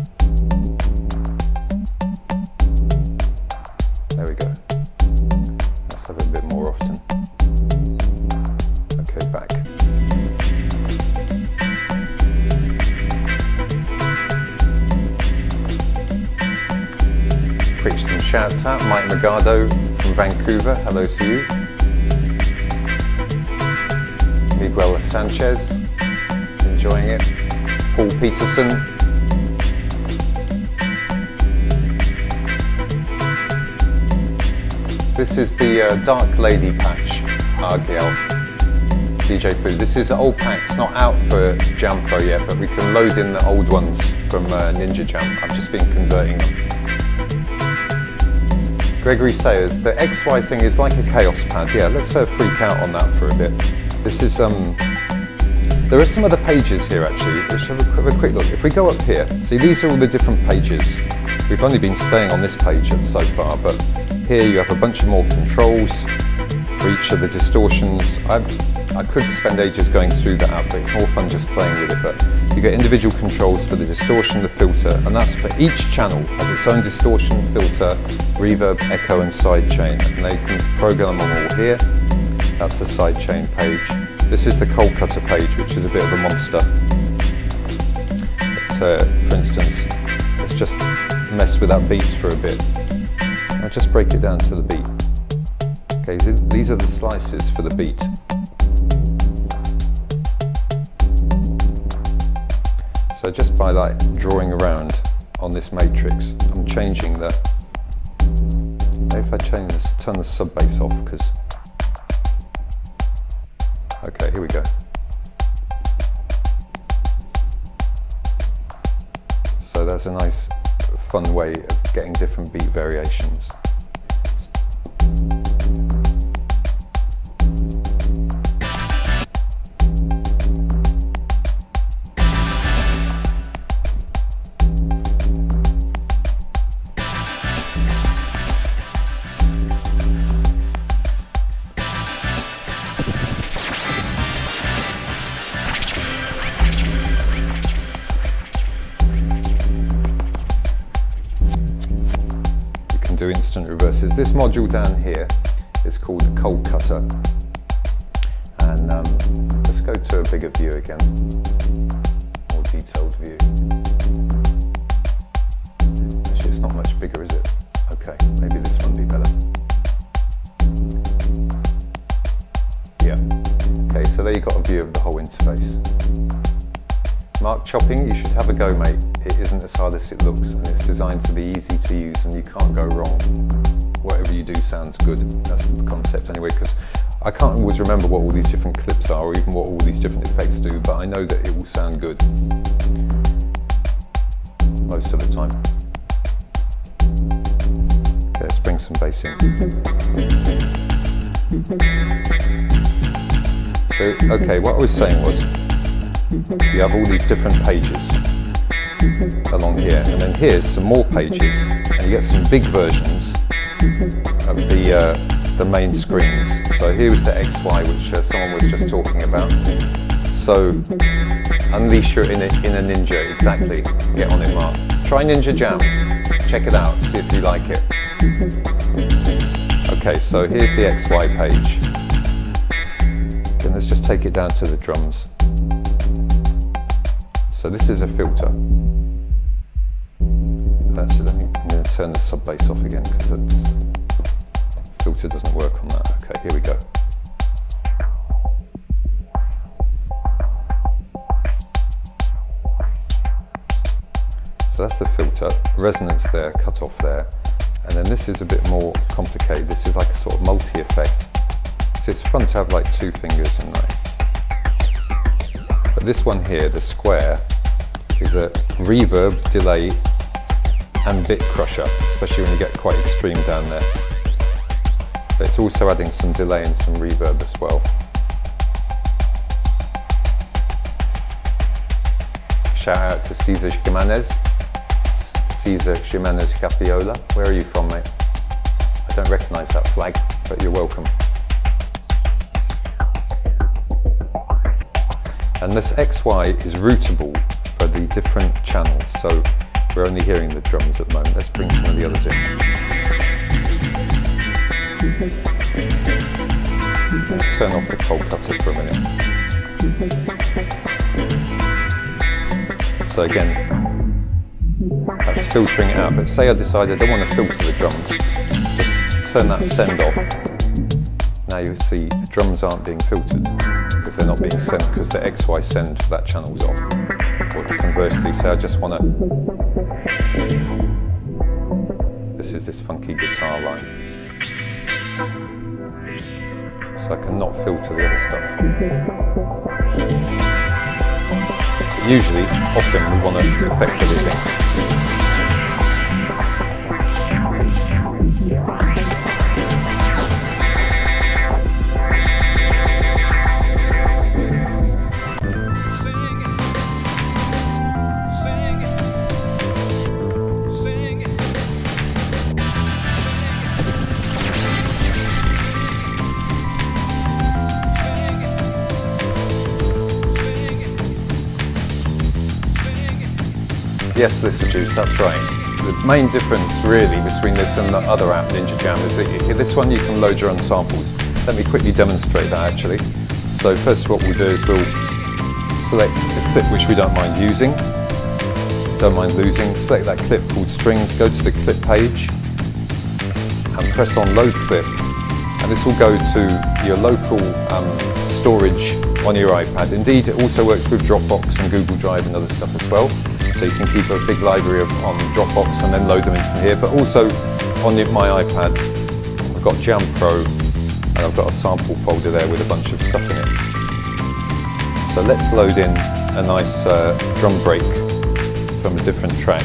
There we go. Let's have it a bit more often. Okay, back. Quick some shouts out. Mike Magado from Vancouver, hello to you. Miguel Sanchez, enjoying it. Paul Peterson. This is the uh, Dark Lady patch, Argel, D J Food. This is old packs, not out for Jam Pro yet, but we can load in the old ones from uh, Ninja Jam. I've just been converting them. Gregory Sayers, the X Y thing is like a Chaos pad. Yeah, let's uh, freak out on that for a bit. This is, um, there are some other pages here actually. Let's have a, have a quick look. If we go up here, see these are all the different pages. We've only been staying on this page so far, but here you have a bunch of more controls for each of the distortions. I've, I could spend ages going through that out, but it's more fun just playing with it. But you get individual controls for the distortion, the filter, and that's for each channel has its own distortion, filter, reverb, echo, and sidechain. And they can program them all here. That's the sidechain page. This is the Coldcut page, which is a bit of a monster. But, uh, for instance, let's just mess with that beat for a bit. I'll just break it down to the beat. Okay, these are the slices for the beat. So just by like drawing around on this matrix, I'm changing the, maybe if I change this, turn the sub bass off, because, okay, here we go. So that's a nice fun way of getting different beat variations. Do instant reverses. This module down here is called the Coldcut, and um, let's go to a bigger view again, more detailed view. Actually, it's not much bigger, is it? Okay, maybe this one will be better. Yeah. Okay, so there you got a view of the whole interface. start chopping, you should have a go, mate. It isn't as hard as it looks, and it's designed to be easy to use, and you can't go wrong. Whatever you do sounds good. That's the concept anyway, because I can't always remember what all these different clips are, or even what all these different effects do, but I know that it will sound good most of the time. Okay, let's bring some bass in. So, okay, what I was saying was, you have all these different pages along here, and then here's some more pages, and you get some big versions of the uh, the main screens. So here was the X Y, which uh, someone was just talking about. So unleash your inner, inner ninja, exactly. Get on it, Mark. Try Ninja Jam. Check it out. See if you like it. Okay, so here's the X Y page. Then let's just take it down to the drums. So this is a filter. Actually, let me, I'm going to turn the sub bass off again because the filter doesn't work on that. Okay, here we go. So that's the filter, resonance there, cut off there. And then this is a bit more complicated. This is like a sort of multi-effect. So it's fun to have like two fingers and like. But this one here, the square, is a reverb, delay, and bit crusher, especially when you get quite extreme down there. But it's also adding some delay and some reverb as well. Shout out to Cesar Jimenez. Cesar Jimenez Capiola. Where are you from, mate? I don't recognise that flag, but you're welcome. And this X Y is routable for the different channels, so we're only hearing the drums at the moment. Let's bring some of the others in. Turn off the Coldcut for a minute. So again, that's filtering it out, but say I decide I don't want to filter the drums, just turn that send off. Now you see the drums aren't being filtered because they're not being sent, because the X Y send for that channel is off. Or conversely, say I just want to, this is this funky guitar line, so I can not filter the other stuff. But usually, often we want to affect everything. Yes, Listen Juice, that's right. The main difference really between this and the other app, Ninja Jam, is that this one you can load your own samples. Let me quickly demonstrate that actually. So first what we'll do is we'll select a clip which we don't mind using, don't mind losing. Select that clip called Strings, go to the clip page and press on Load Clip, and this will go to your local um, storage on your iPad. Indeed, it also works with Dropbox and Google Drive and other stuff as well. So you can keep a big library of, on Dropbox and then load them in from here. But also on the, my iPad, I've got Jam Pro and I've got a sample folder there with a bunch of stuff in it. So let's load in a nice uh, drum break from a different track.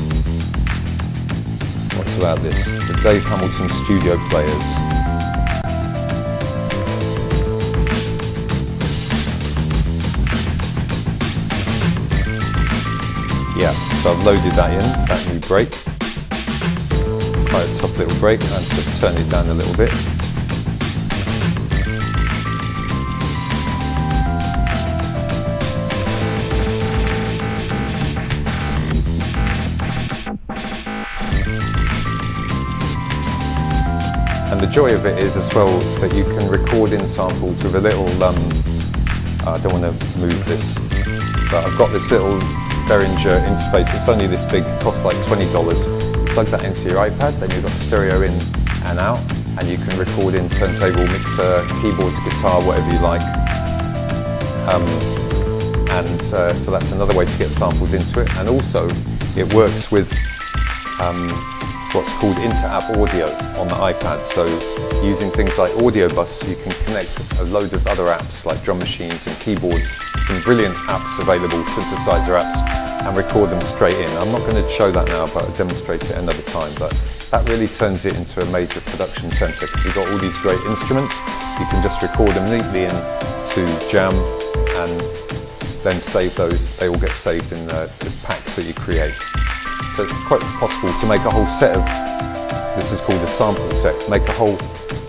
What's about this? The Dave Hamilton Studio Players. Yeah, so I've loaded that in, that new break. Quite a tough little break, and just turn it down a little bit. And the joy of it is as well that you can record in samples with a little, um, I don't want to move this, but I've got this little Behringer interface. It's only this big, it costs like twenty dollars. Plug that into your iPad, then you've got stereo in and out, and you can record in turntable, mixer, keyboards, guitar, whatever you like. Um, and uh, so that's another way to get samples into it. And also it works with um, what's called inter-app audio on the iPad. So using things like Audio Bus, you can connect a load of other apps like drum machines and keyboards, some brilliant apps available, synthesizer apps, and record them straight in. I'm not going to show that now, but I'll demonstrate it another time. But that really turns it into a major production centre, because you've got all these great instruments. You can just record them neatly into Jam and then save those. They all get saved in the, the packs that you create. So it's quite possible to make a whole set of, this is called a sample set, make a whole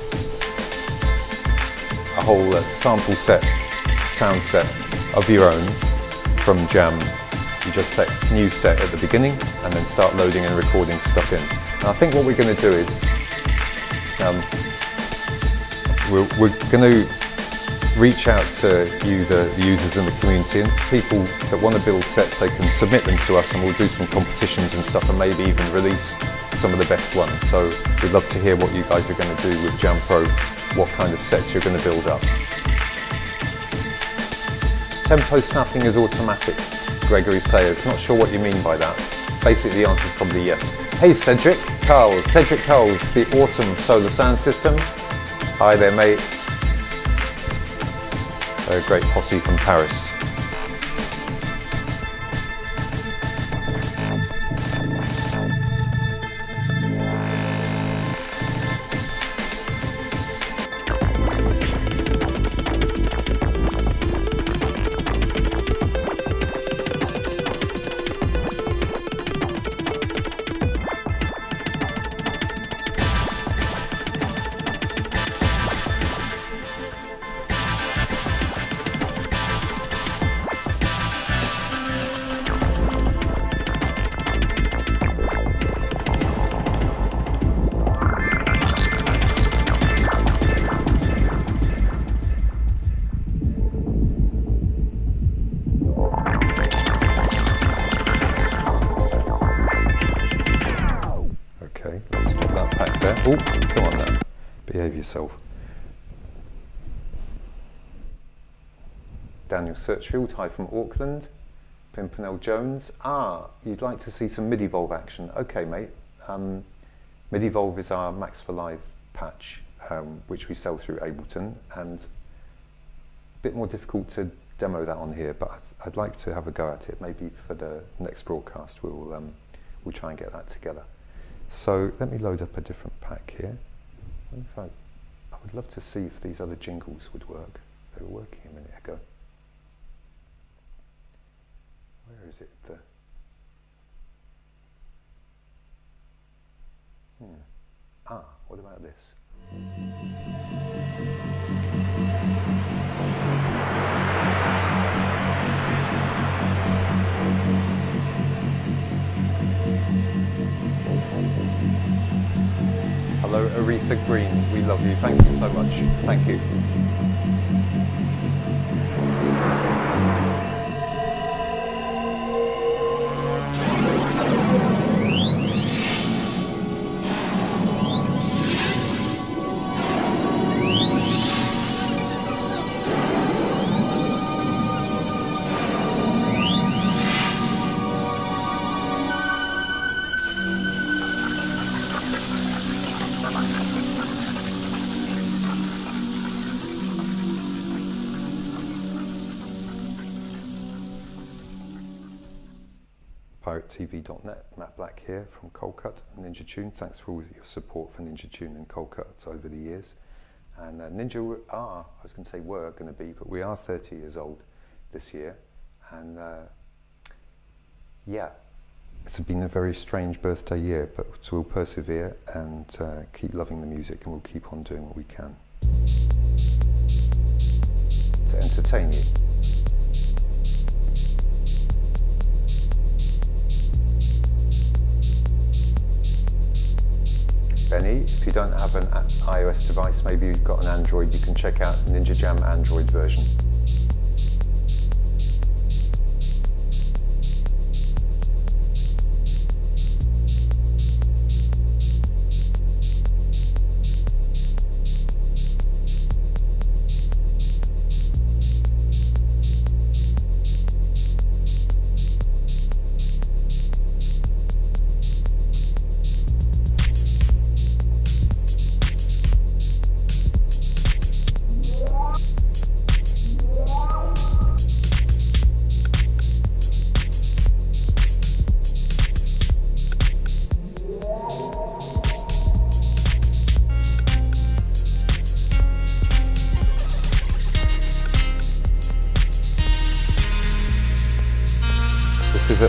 a whole uh, sample set, sound set of your own from Jam. You just set new set at the beginning and then start loading and recording stuff in. And I think what we're going to do is, um, we're, we're going to reach out to you, the, the users in the community, and people that want to build sets, they can submit them to us and we'll do some competitions and stuff and maybe even release some of the best ones. So we'd love to hear what you guys are going to do with Jam Pro, what kind of sets you're going to build up. Tempo snapping is automatic, Gregory Sayers. Not sure what you mean by that. Basically the answer is probably yes. Hey Cedric Carls, Cedric Carls, the awesome solar sound system. Hi there mate. A great posse from Paris. Oh, come on now, behave yourself. Daniel Searchfield, hi from Auckland. Pimpernel Jones, ah, you'd like to see some MIDI-Volve action. Okay mate, um, MIDI-Volve is our Max for Live patch, um, which we sell through Ableton, and a bit more difficult to demo that on here, but I'd like to have a go at it. Maybe for the next broadcast we'll, um, we'll try and get that together. So let me load up a different pack here. I, if I, I would love to see if these other jingles would work. They were working a minute ago. Where is it? The hmm. Ah, what about this? Hello, Aretha Green. We love you. Thank you so much. Thank you. pirate T V dot net, Matt Black here from Coldcut and Ninja Tune. Thanks for all your support for Ninja Tune and Coldcut over the years. And uh, Ninja are, I was going to say were going to be, but we are thirty years old this year. And uh, yeah, it's been a very strange birthday year, but we'll persevere and uh, keep loving the music, and we'll keep on doing what we can to entertain you. Benny, if you don't have an iOS device, maybe you've got an Android, you can check out the Ninja Jam Android version.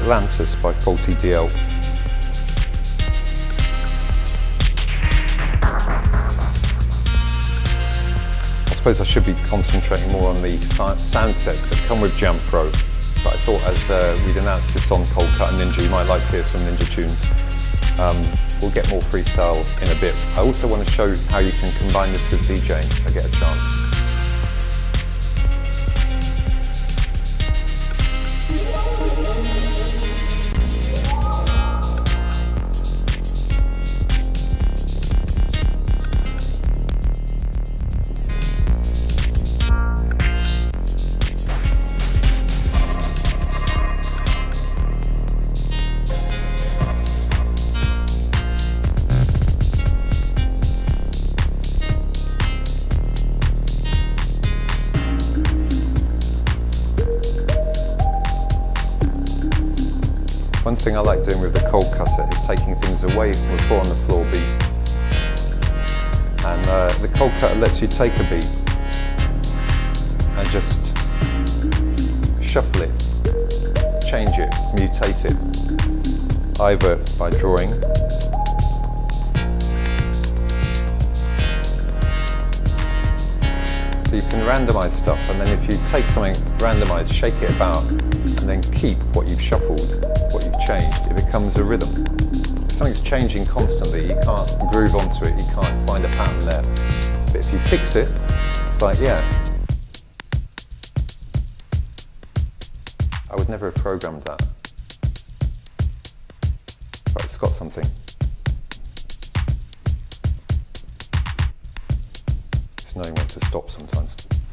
Atlantis by Faulty D L. I suppose I should be concentrating more on the sound sets that come with Jam Pro, but I thought as uh, we'd announced this on Coldcut and Ninja, you might like to hear some Ninja tunes. Um, we'll get more freestyle in a bit. I also want to show how you can combine this with DJing if I get a chance. One thing I like doing with the Coldcutter is taking things away from a four on the floor beat. And uh, the Coldcutter lets you take a beat and just shuffle it, change it, mutate it, either by drawing so you can randomize stuff, and then if you take something randomized, shake it about, and then keep what you've shuffled, what you've changed, it becomes a rhythm. If something's changing constantly, you can't groove onto it, you can't find a pattern there. But if you fix it, it's like, yeah. I would never have programmed that. But it's got something. Just knowing when to stop sometimes.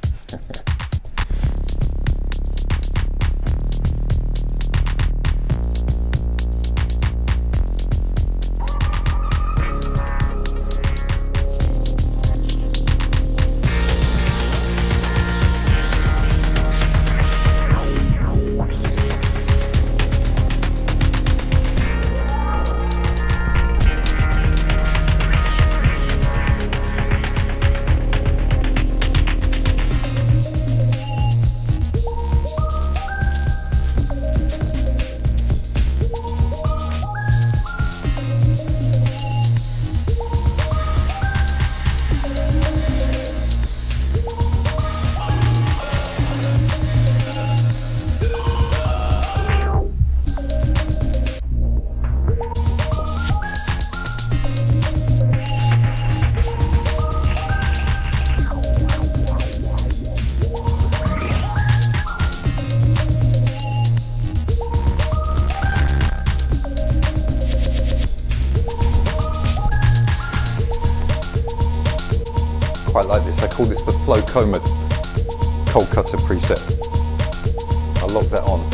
Quite like this. I call this the Flow Coma Coldcutter preset. I'll lock that on.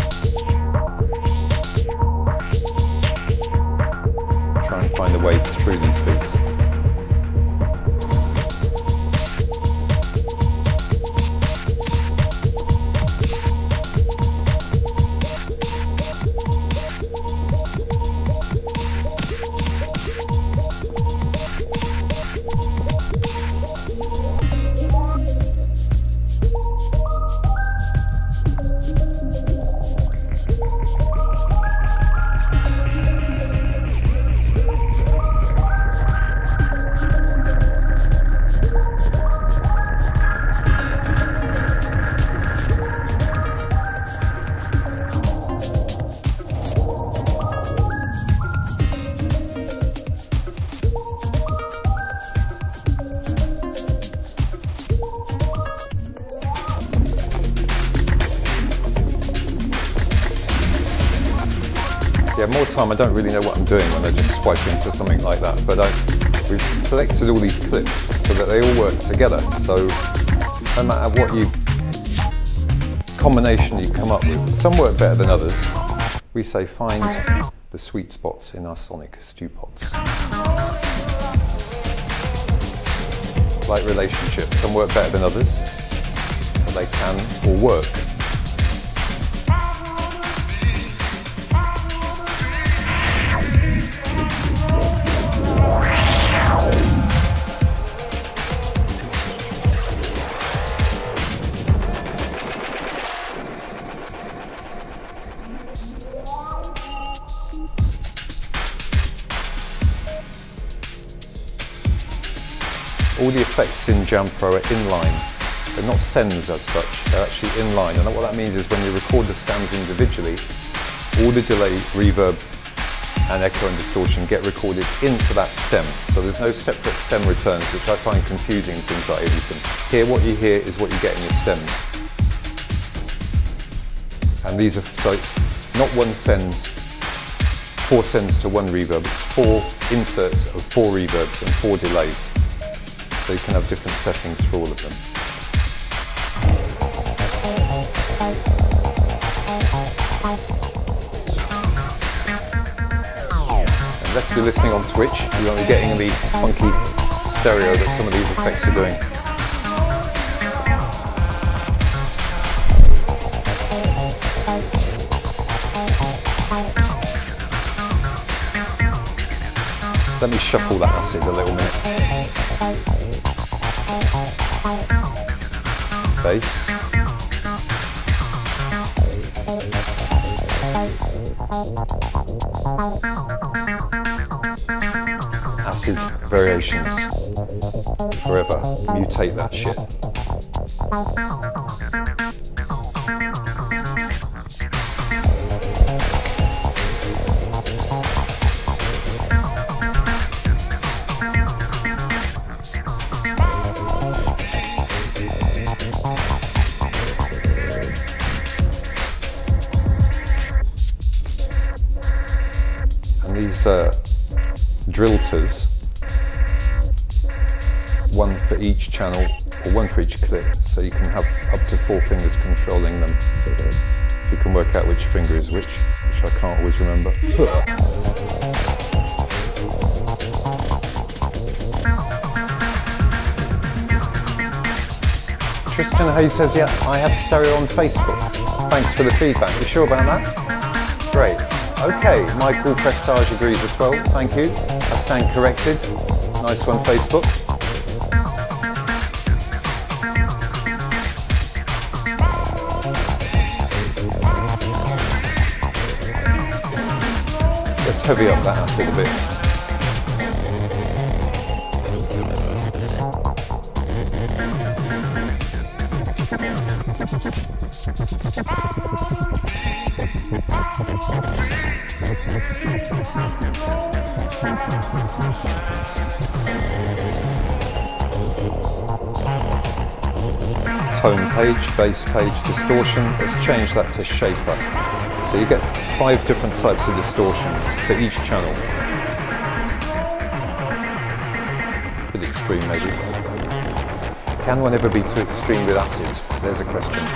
Try and find a way through these beats. Yeah, more time, I don't really know what I'm doing when I just swipe into something like that, but I, we've selected all these clips so that they all work together. So no matter what you combination you come up with, some work better than others. We say find the sweet spots in our sonic stew pots. Like relationships, some work better than others, but they can all work. all the effects in Jam Pro are inline. They're not sends as such, they're actually inline. And what that means is when you record the stems individually, all the delay, reverb, and echo and distortion get recorded into that stem. So there's no separate stem returns, which I find confusing in things like Ableton. Here, what you hear is what you get in your stems. And these are, so it's not one sends, four sends to one reverb, it's four inserts of four reverbs and four delays. So you can have different settings for all of them. Unless you're listening on Twitch, you won't be getting the funky stereo that some of these effects are doing. Let me shuffle that acid a little minute. Bass. Acid variations. Forever. Mutate that shit. And these uh, drillters, one for each channel or one for each clip, so you can have up to four fingers controlling them. You can work out which finger is which, which I can't always remember. Tristan Hay says, yeah, I have stereo on Facebook. Thanks for the feedback. You sure about that? Great. Okay, Michael Prestage agrees as well. Thank you. I stand corrected. Nice one, Facebook. Let's heavy up that acid a bit. Tone page, bass page, distortion. Let's change that to shaper. So you get five different types of distortion for each channel. A bit extreme maybe. Can one ever be too extreme with acid? There's a question.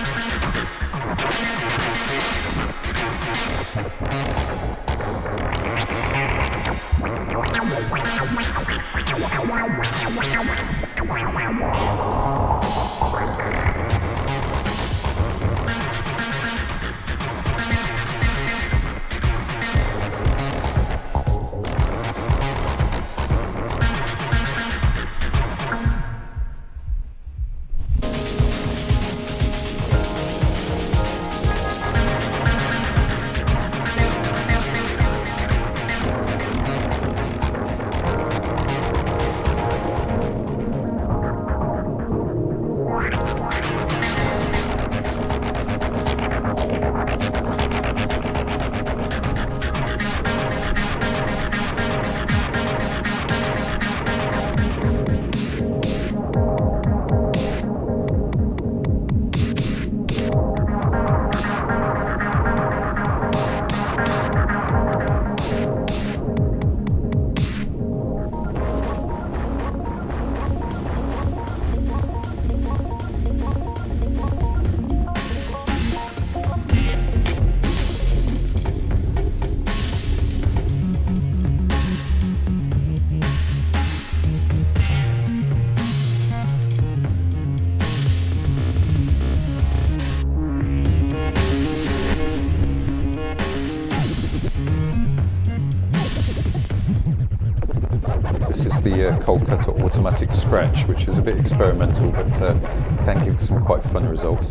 The uh, Coldcut automatic scratch, which is a bit experimental but uh, can give some quite fun results.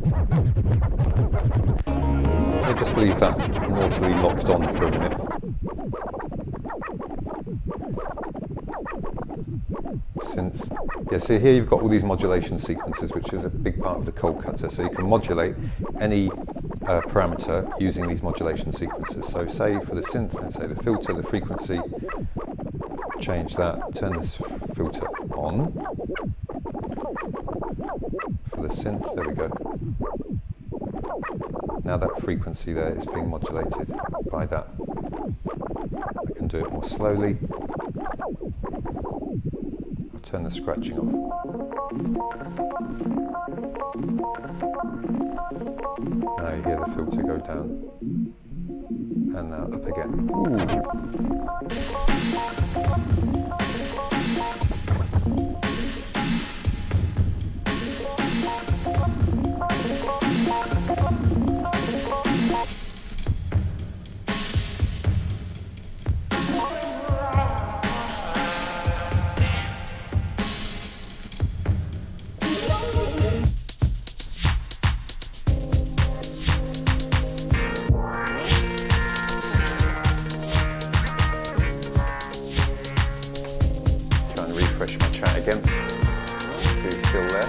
I'll just leave that naughtily locked on for a minute. Synth sense. Yeah, so here you've got all these modulation sequences, which is a big part of the Coldcutter. So you can modulate any uh, parameter using these modulation sequences. So say for the synth, let's say the filter, the frequency, change that, turn this filter on. For the synth, there we go. Now that frequency there is being modulated by that. I can do it more slowly. I'll turn the scratching off. Now you hear the filter go down. And now up again. Ooh. Refresh my chat again. So he's still there.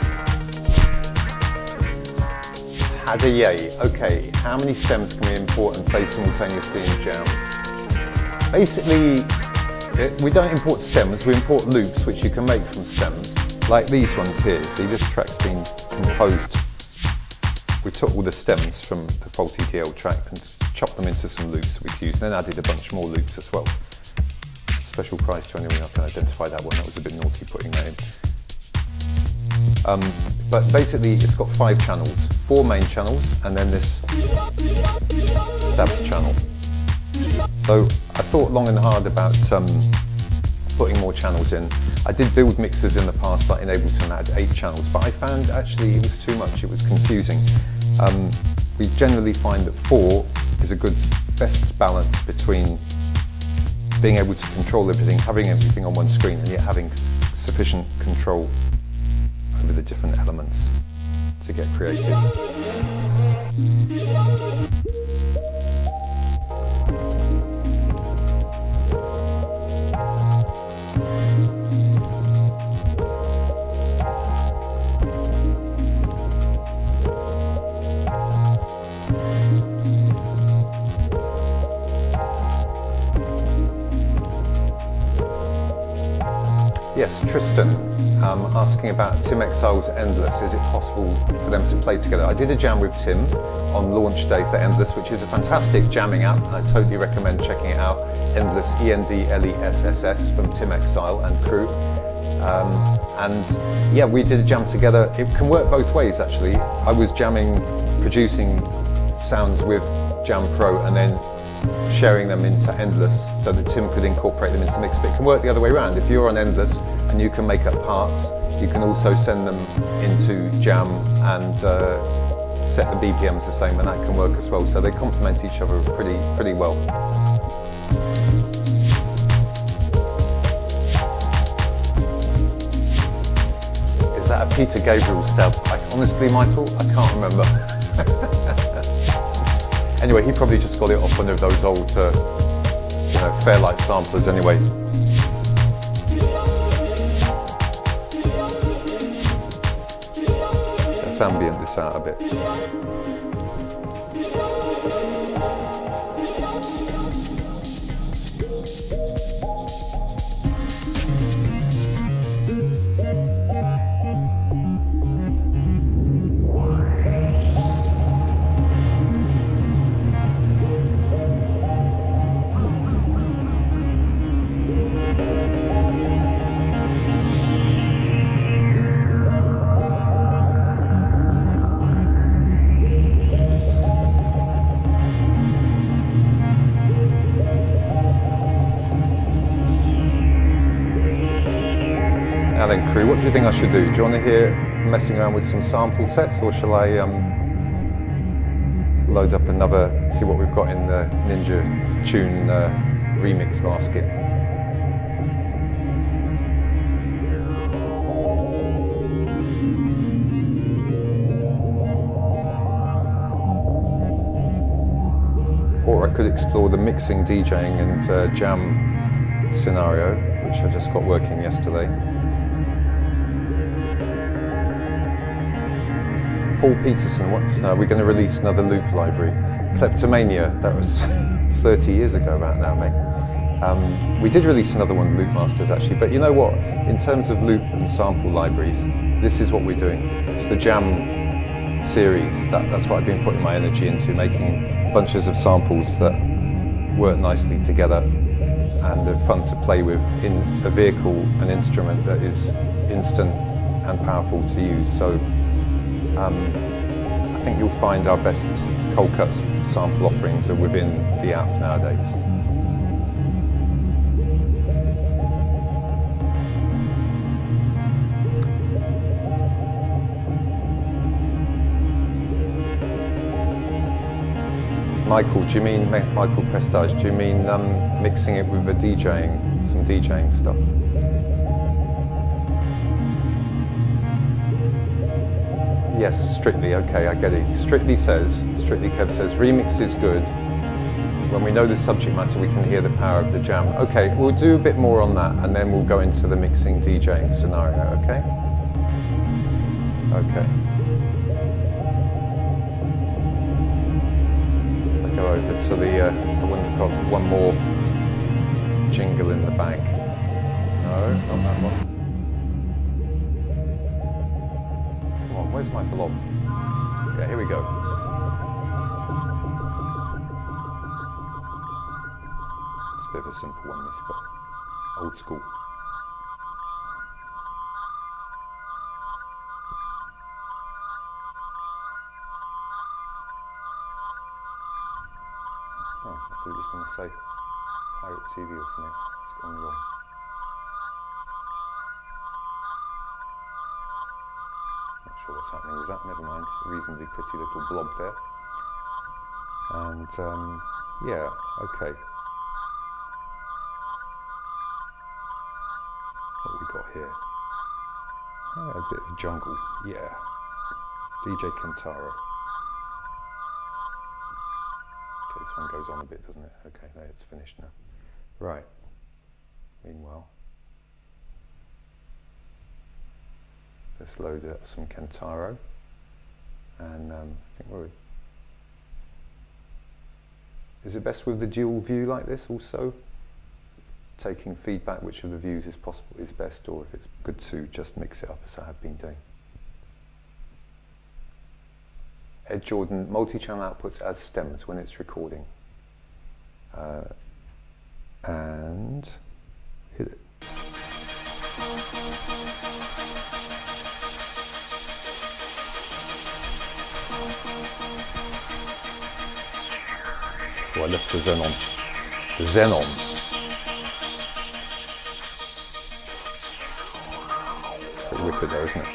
Had a yay. Okay, how many stems can we import and play simultaneously in Jam? Basically, it, we don't import stems, we import loops which you can make from stems, like these ones here. See, this track's been composed. We took all the stems from the faulty D L track and chopped them into some loops we could use, and then added a bunch more loops as well. Special prize to anyone who can identify that one. That was a bit naughty putting that in. Um, but basically it's got five channels, four main channels and then this stabs channel. So I thought long and hard about um, putting more channels in. I did build mixers in the past like in Ableton that had eight channels, but I found actually it was too much, it was confusing. Um, we generally find that four is a good best balance between being able to control everything, having everything on one screen, and yet having sufficient control over the different elements to get creative. Yes, Tristan, um, asking about Tim Exile's Endless. Is it possible for them to play together? I did a jam with Tim on launch day for Endless, which is a fantastic jamming app. I totally recommend checking it out. Endless, E N D L E S S S, from Tim Exile and crew. Um, and yeah, we did a jam together. It can work both ways, actually. I was jamming, producing sounds with Jam Pro and then sharing them into Endless so that Tim could incorporate them into the mix. But it can work the other way around. If you're on Endless and you can make up parts, you can also send them into Jam and uh, set the B P Ms the same, and that can work as well. So they complement each other pretty, pretty well. Is that a Peter Gabriel stab? I, honestly, Michael, I can't remember. Anyway, he probably just got it off one of those old, uh, you know, Fairlight samplers anyway. Let's ambient this out a bit. Now then, crew, what do you think I should do? Do you want to hear messing around with some sample sets, or shall I um, load up another, see what we've got in the Ninja Tune uh, remix basket? Or I could explore the mixing, DJing and uh, jam scenario, which I just got working yesterday. Paul Peterson wants to know, we're going to release another loop library. Kleptomania, that was thirty years ago about now, mate. Um, we did release another one, Loop Masters, actually, but you know what? In terms of loop and sample libraries, this is what we're doing. It's the Jam series. That, that's what I've been putting my energy into, making bunches of samples that work nicely together and are fun to play with in a vehicle, an instrument that is instant and powerful to use. So um, I think you'll find our best Coldcut sample offerings are within the app nowadays. Michael, do you mean, Michael Prestage, do you mean um, mixing it with a DJing, some DJing stuff? Yes, Strictly, okay, I get it. Strictly says, Strictly Kev says, remix is good. When we know the subject matter, we can hear the power of the jam. Okay, we'll do a bit more on that, and then we'll go into the mixing DJing scenario, okay? Okay. Go over to the, uh, I wonder if I've got one more jingle in the bag. No, not that one. Come on, where's my blob? Yeah, here we go. It's a bit of a simple one, this, but old school. Oh, I thought it was going to say Pirate T V or something. It's gone wrong. Not sure what's happening with that. Never mind. A reasonably pretty little blob there. And um, yeah, okay. What we got here? Oh, a bit of jungle. Yeah. D J Kentaro. This one goes on a bit, doesn't it? Okay, no, it's finished now. Right. Meanwhile, let's load up some Kentaro. And um, I think we're... Is it best with the dual view like this also? Taking feedback, which of the views is possible, is best, or if it's good to just mix it up as I have been doing. Ed Jordan, multi-channel outputs as stems when it's recording. Uh, and hit it. Oh, I left the Xenon. The Xenon. It's a wicked though, isn't it?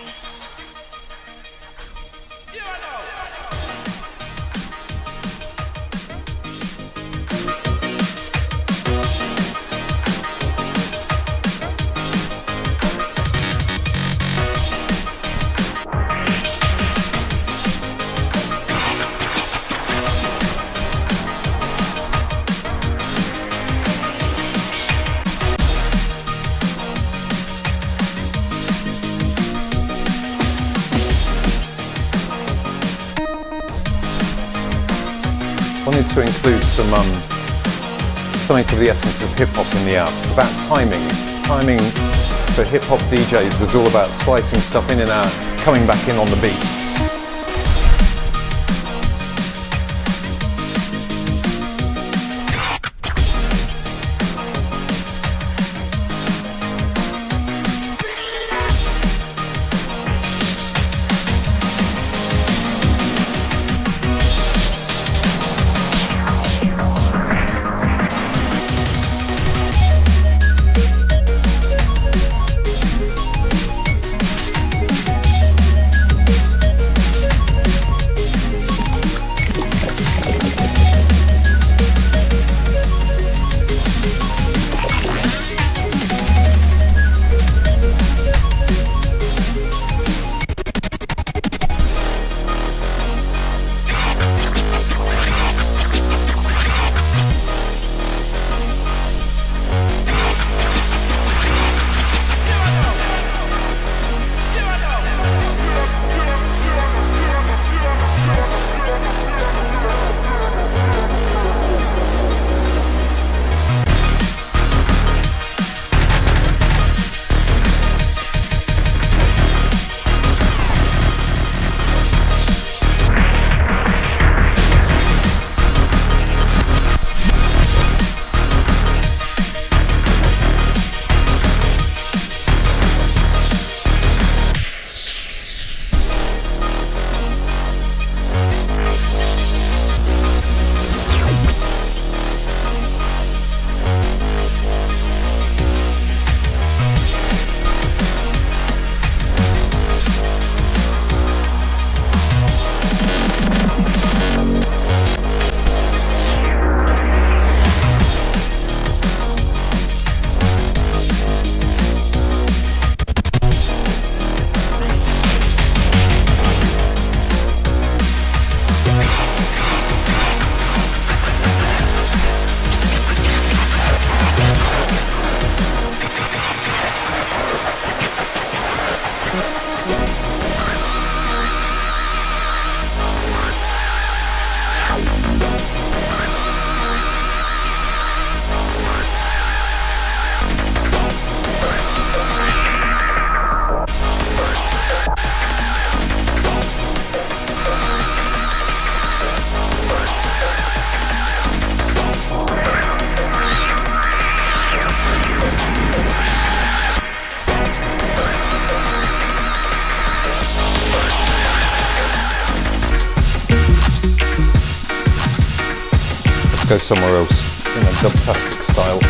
Wanted to include some um, something of the essence of hip hop in the app. About timing. Timing for hip hop D Js was all about slicing stuff in and out, coming back in on the beat. Let's go somewhere else in a dubtastic style.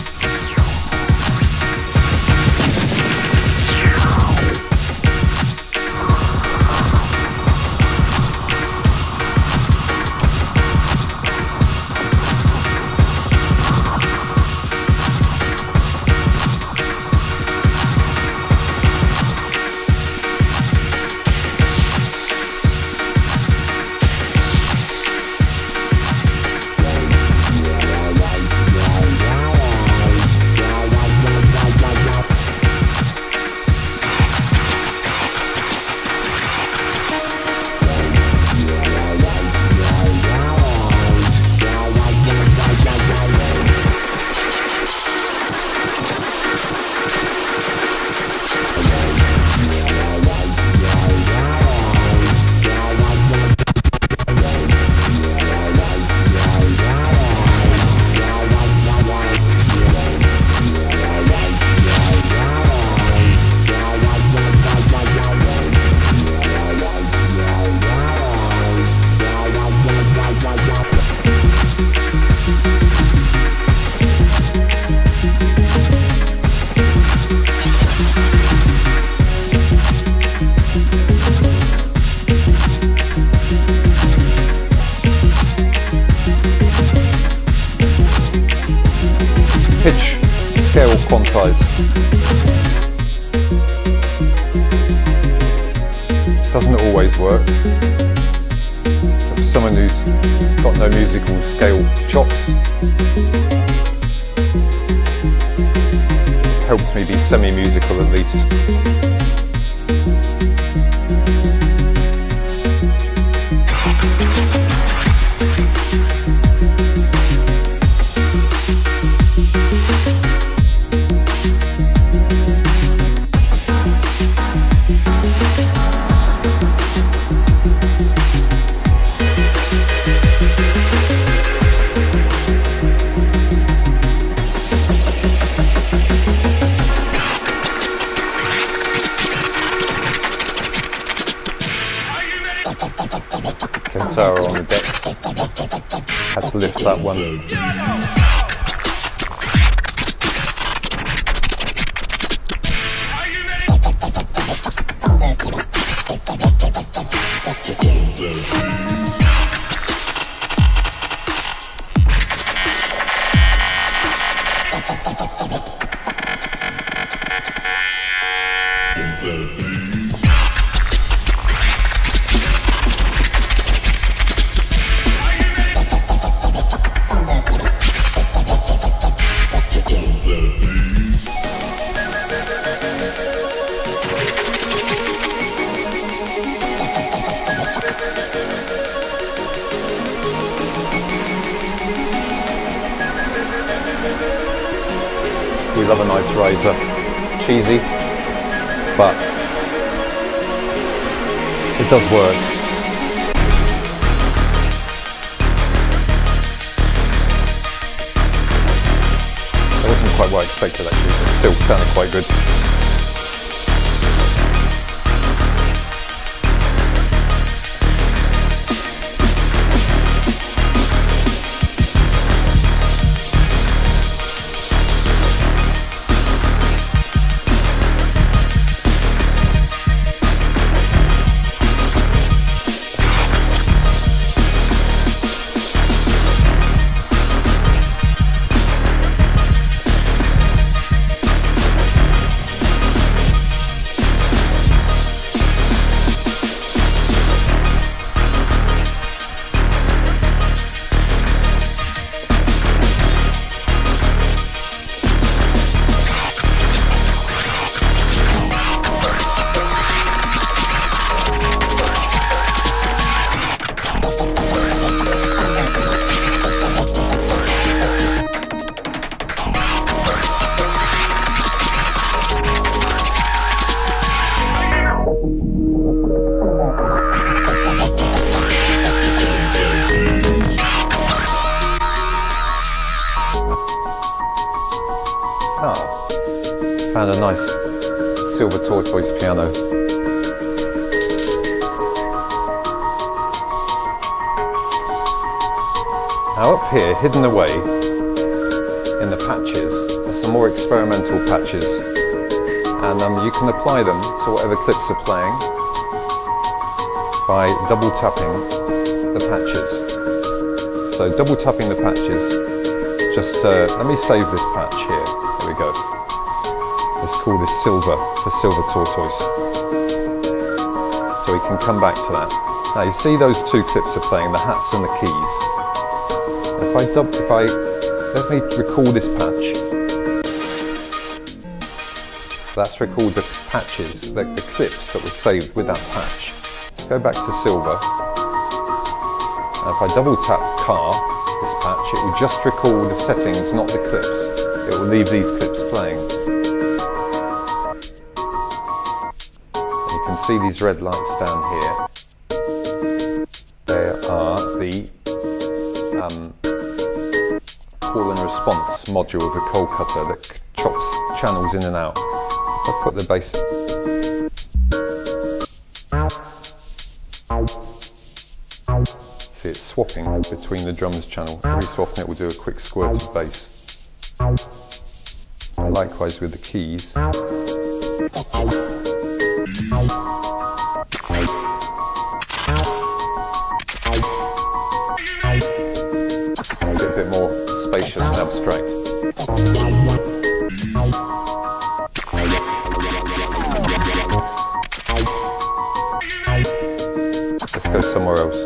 Pitch, scale, quantize. Doesn't always work. For someone who's got no musical scale chops, helps me be semi-musical at least. Kentaro on the decks. Had to lift that one. We love a nice riser. Cheesy, but it does work. That wasn't quite what I expected actually, but still sounded quite good. Found a nice silver tortoise piano. Now up here, hidden away in the patches, are some more experimental patches, and um, you can apply them to whatever clips are playing by double tapping the patches. So double tapping the patches, just uh, let me save this patch here. Here we go. Let's call this silver for silver tortoise. So we can come back to that. Now you see those two clips are playing, the hats and the keys. If I dub, if I let me recall this patch. That's recalled the patches, the, the clips that were saved with that patch. Go back to silver. And if I double tap car, this patch, it will just recall the settings, not the clips. It will leave these clips playing. You can see these red lights down here. They are the um, call and response module of the Coldcutter that chops channels in and out. If I put the bass. See, it's swapping between the drums channel. Every so often it will do a quick squirt of bass. And likewise with the keys. A bit more spacious and abstract. Let's go somewhere else.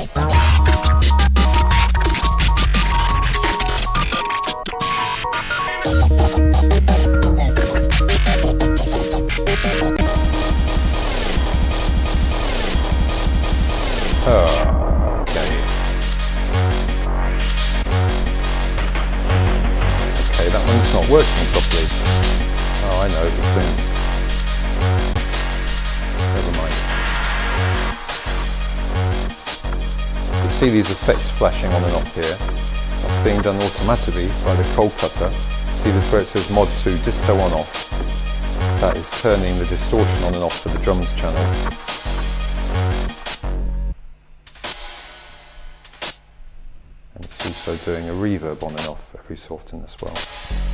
Oh, okay. Okay, that one's not working properly. Oh, I know, this thing's... Never mind. You see these effects flashing on and off here. That's being done automatically by the Coldcutter. See this where it says Mod two Disto on off. That is turning the distortion on and off for the drums channel. And it's also doing a reverb on and off every so often as well.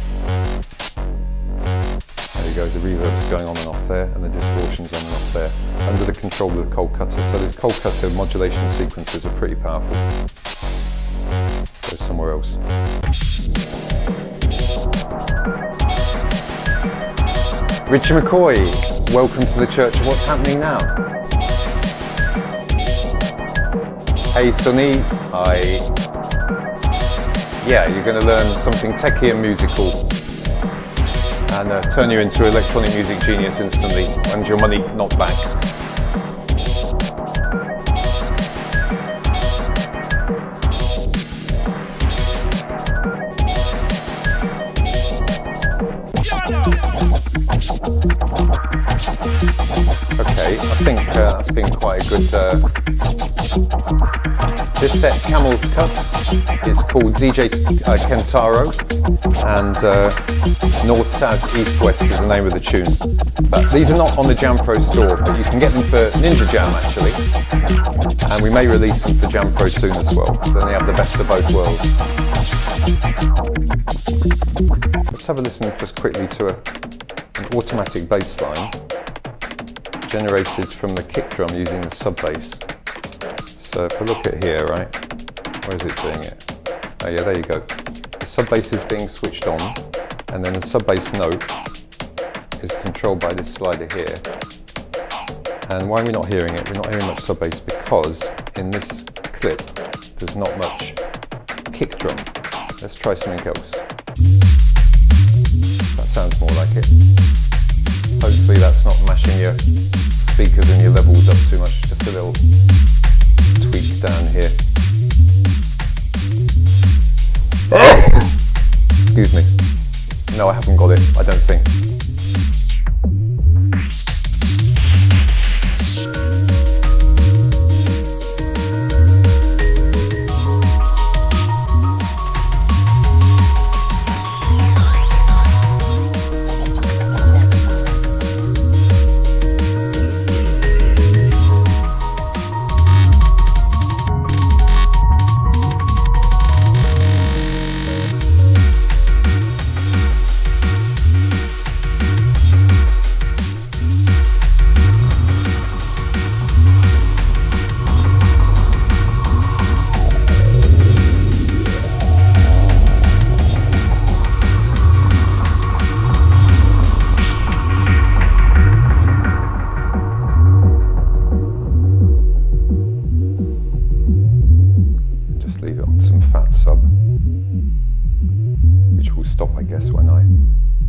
There you go, the reverb's going on and off there, and the distortion's on and off there, under the control of the Coldcutter. So these Coldcutter modulation sequences are pretty powerful. Go somewhere else. Richie McCoy, welcome to the Church of What's Happening Now. Hey Sonny, hi. Yeah, you're going to learn something techie and musical and uh, turn you into electronic music genius instantly and your money not back. Okay, I think uh, that's been quite a good... Uh... This set, Camel's Cuts, is called D J uh, Kentaro, and uh, North, South, East, West is the name of the tune. But these are not on the Jam Pro store, but you can get them for Ninja Jam actually, and we may release them for Jam Pro soon as well. Then they have the best of both worlds. Let's have a listen just quickly to a, an automatic bass line generated from the kick drum using the sub bass. So if I look at here, right, where is it doing it? Oh yeah, there you go. The sub bass is being switched on, and then the sub bass note is controlled by this slider here. And why are we not hearing it? We're not hearing much sub bass because in this clip there's not much kick drum. Let's try something else. That sounds more like it. Hopefully that's not mashing your speakers and your levels up too much, just a little tweak down here. Excuse me. No, I haven't got it, I don't think.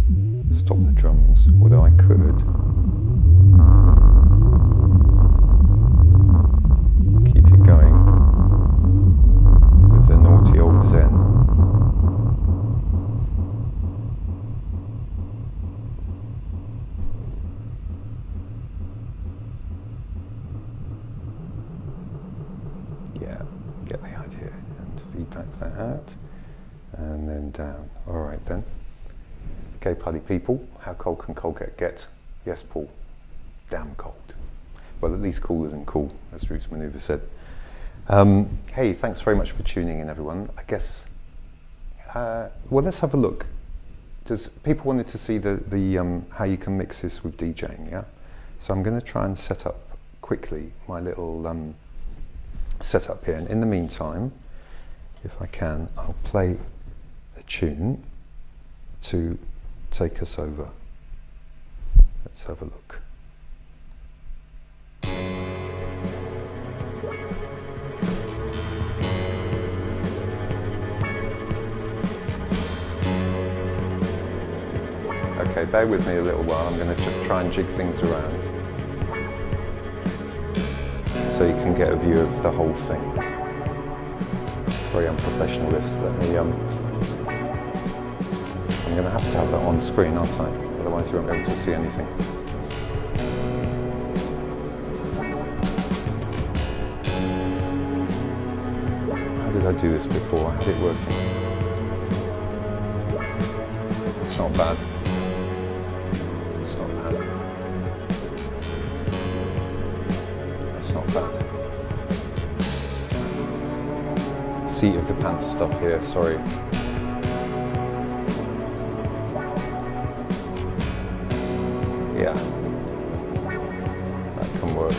stop the drums, although I could keep it going with the naughty old Zen. Yeah, get the idea. And feedback that out, and then down. All right then. Okay, party people, how cold can Coldcut get? Yes, Paul, damn cold. Well, at least cooler than cool, as Roots Maneuver said. Um, hey, thanks very much for tuning in, everyone. I guess, uh, well, let's have a look. Does people wanted to see the, the um, how you can mix this with DJing, yeah? So I'm going to try and set up quickly my little um, setup here. And in the meantime, if I can, I'll play a tune to take us over. Let's have a look. Okay, bear with me a little while. I'm going to just try and jig things around so you can get a view of the whole thing. Very unprofessional this. Let me um I'm going to have to have that on screen, aren't I? Otherwise you won't be able to see anything. How did I do this before? I had it working. It's not bad. It's not bad. It's not bad. Seat of the pants stuff here, sorry. Yeah, that can work.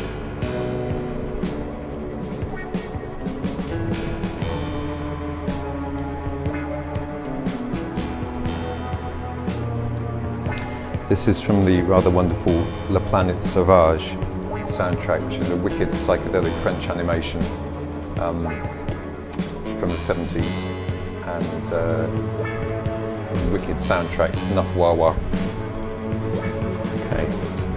This is from the rather wonderful La Planète Sauvage soundtrack, which is a wicked psychedelic French animation um, from the seventies, and uh, wicked soundtrack, enough wah wah. Okay.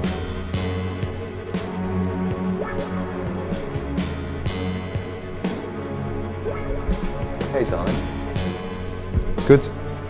Hey, darling. Good.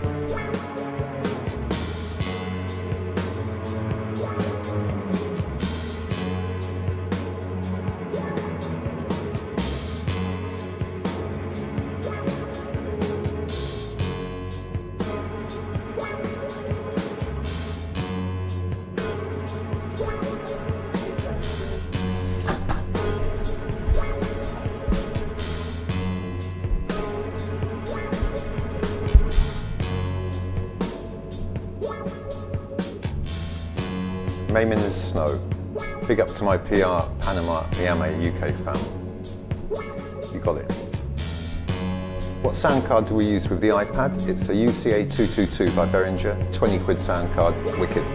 Maymin is Snow. Big up to my P R Panama Miami U K fam. You got it. What sound card do we use with the iPad? It's a U C A two two two by Behringer, twenty quid sound card, wicked.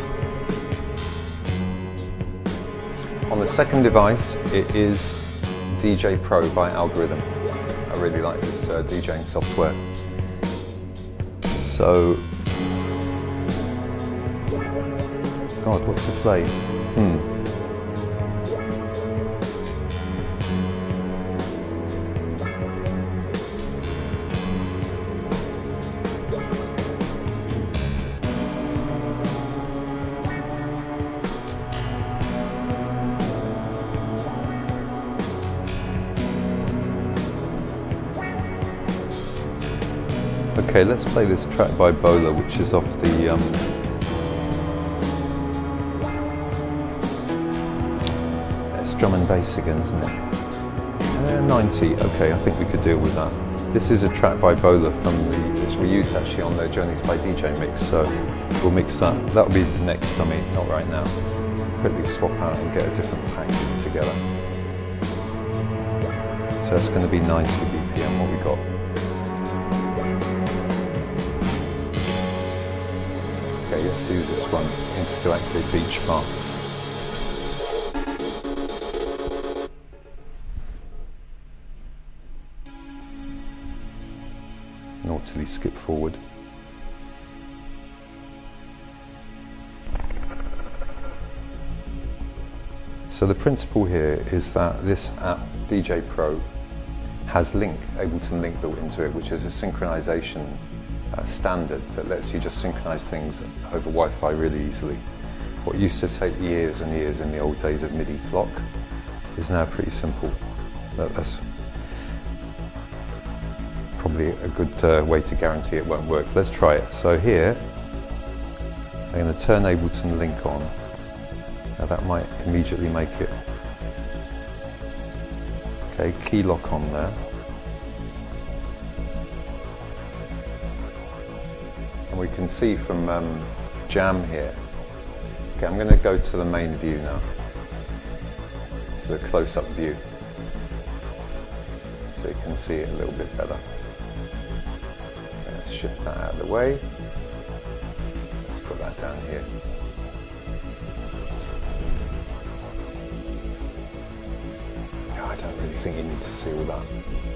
On the second device, it is D J Pro by Algorithm. I really like this uh, DJing software. So, God, what to play? Hmm. Okay, let's play this track by Bowler, which is off the um, it's drum and bass again, isn't it? Uh, ninety. Okay, I think we could deal with that. This is a track by Bowler from the which we used actually on the Journeys by D J mix, so we'll mix that. That'll be next. I mean, not right now. Quickly swap out and get a different pack together. So it's going to be ninety B P M. What we got? Okay, let's do this one, Intergalactic Beach Bar. Naughtily skip forward. So the principle here is that this app, D J Pro, has Link, Ableton Link built into it, which is a synchronization uh, standard that lets you just synchronize things over Wi-Fi really easily. What used to take years and years in the old days of MIDI clock is now pretty simple. That, that's probably a good uh, way to guarantee it won't work. Let's try it. So here, I'm going to turn Ableton Link on. Now that might immediately make it. Okay, key lock on there. And we can see from um, Jam here. Okay, I'm going to go to the main view now. So the close-up view. So you can see it a little bit better. Okay, let's shift that out of the way. Let's put that down here. I don't really think you need to see all that.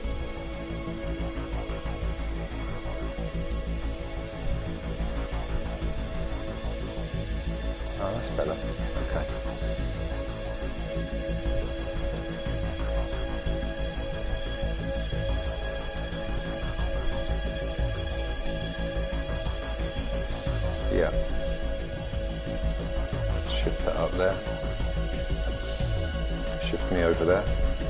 Oh, that's better. Okay. Yeah. Shift that up there. Shift me over there.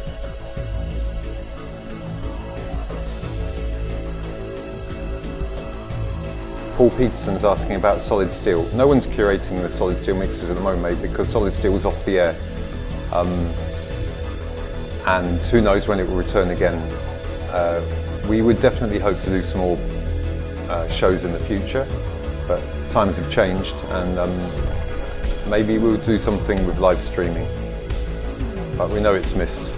Paul Peterson's asking about Solid Steel. No one's curating the Solid Steel mixes at the moment, mate, because Solid Steel is off the air. Um, and who knows when it will return again. Uh, we would definitely hope to do some more uh, shows in the future, but times have changed, and um, maybe we'll do something with live streaming. But we know it's missed.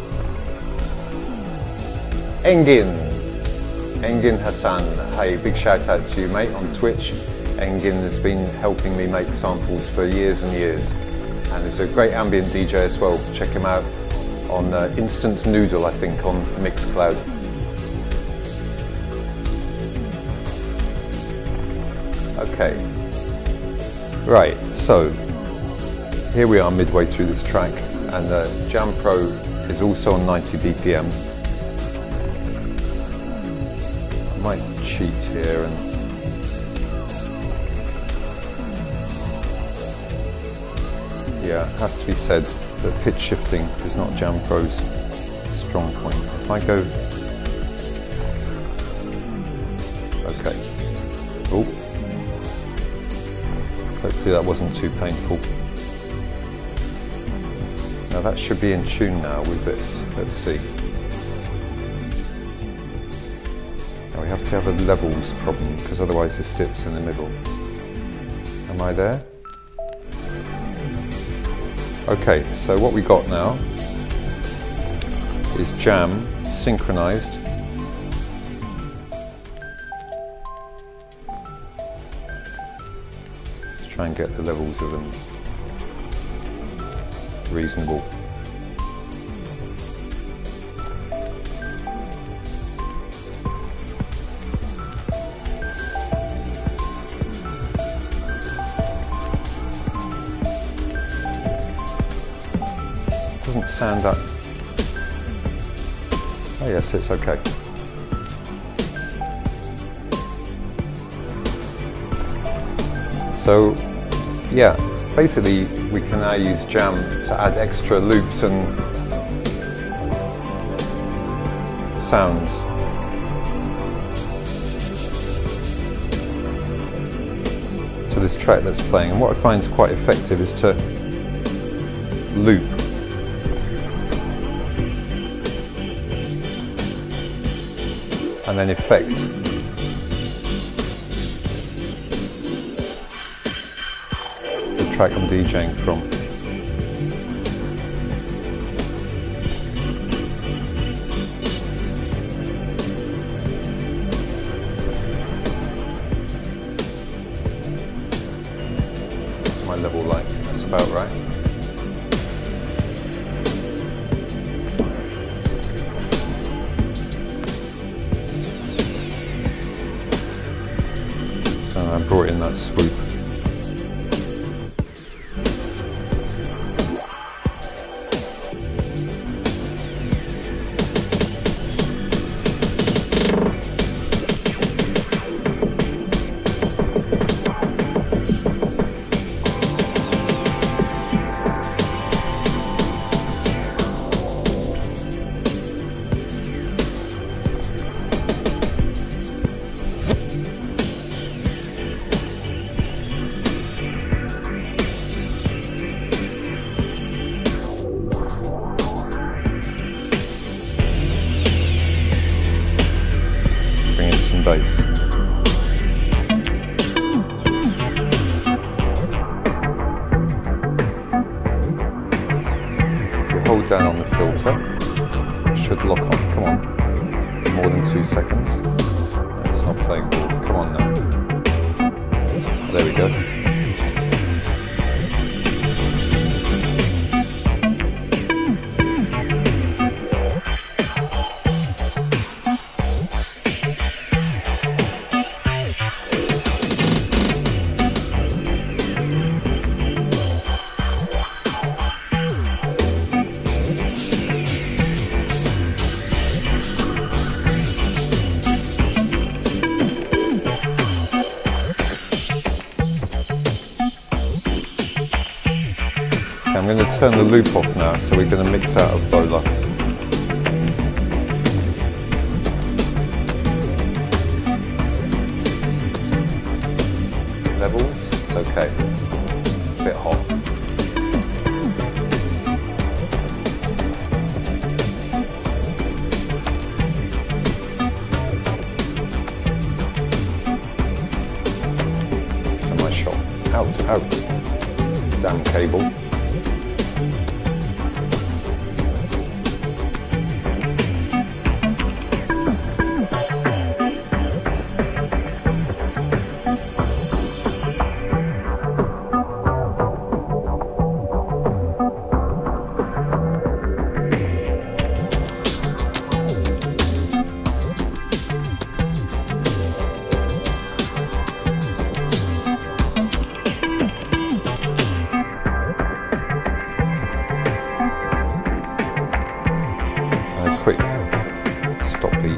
Engin. Engin Hassan, hey, big shout out to you, mate, on Twitch. Engin has been helping me make samples for years and years, and he's a great ambient D J as well. Check him out on uh, Instant Noodle, I think, on Mixcloud. Okay, right, so here we are midway through this track, and uh, Jam Pro is also on ninety B P M. Might cheat here and yeah, it has to be said that pitch shifting is not Jam Pro's strong point. If I go okay, oh, hopefully that wasn't too painful. Now that should be in tune now with this. Let's see. We have to have a levels problem, because otherwise this dips in the middle. Am I there? Okay, so what we got now is Jam synchronized. Let's try and get the levels of them reasonable. Sound that. Oh yes, it's okay. So yeah, basically we can now use Jam to add extra loops and sounds. To this track that's playing, and what I find is quite effective is to loop. And then effect. The track I'm DJing from. What's my level like? That's about right. I brought in that swoop. filter. It should lock on, come on, for more than two seconds. No, it's not playing ball, come on now. There we go. I'm going to turn the loop off now, so we're going to mix out of bowler. Levels, it's okay. A bit hot. So my shot. Out, out. Damn cable. Quick stop beat.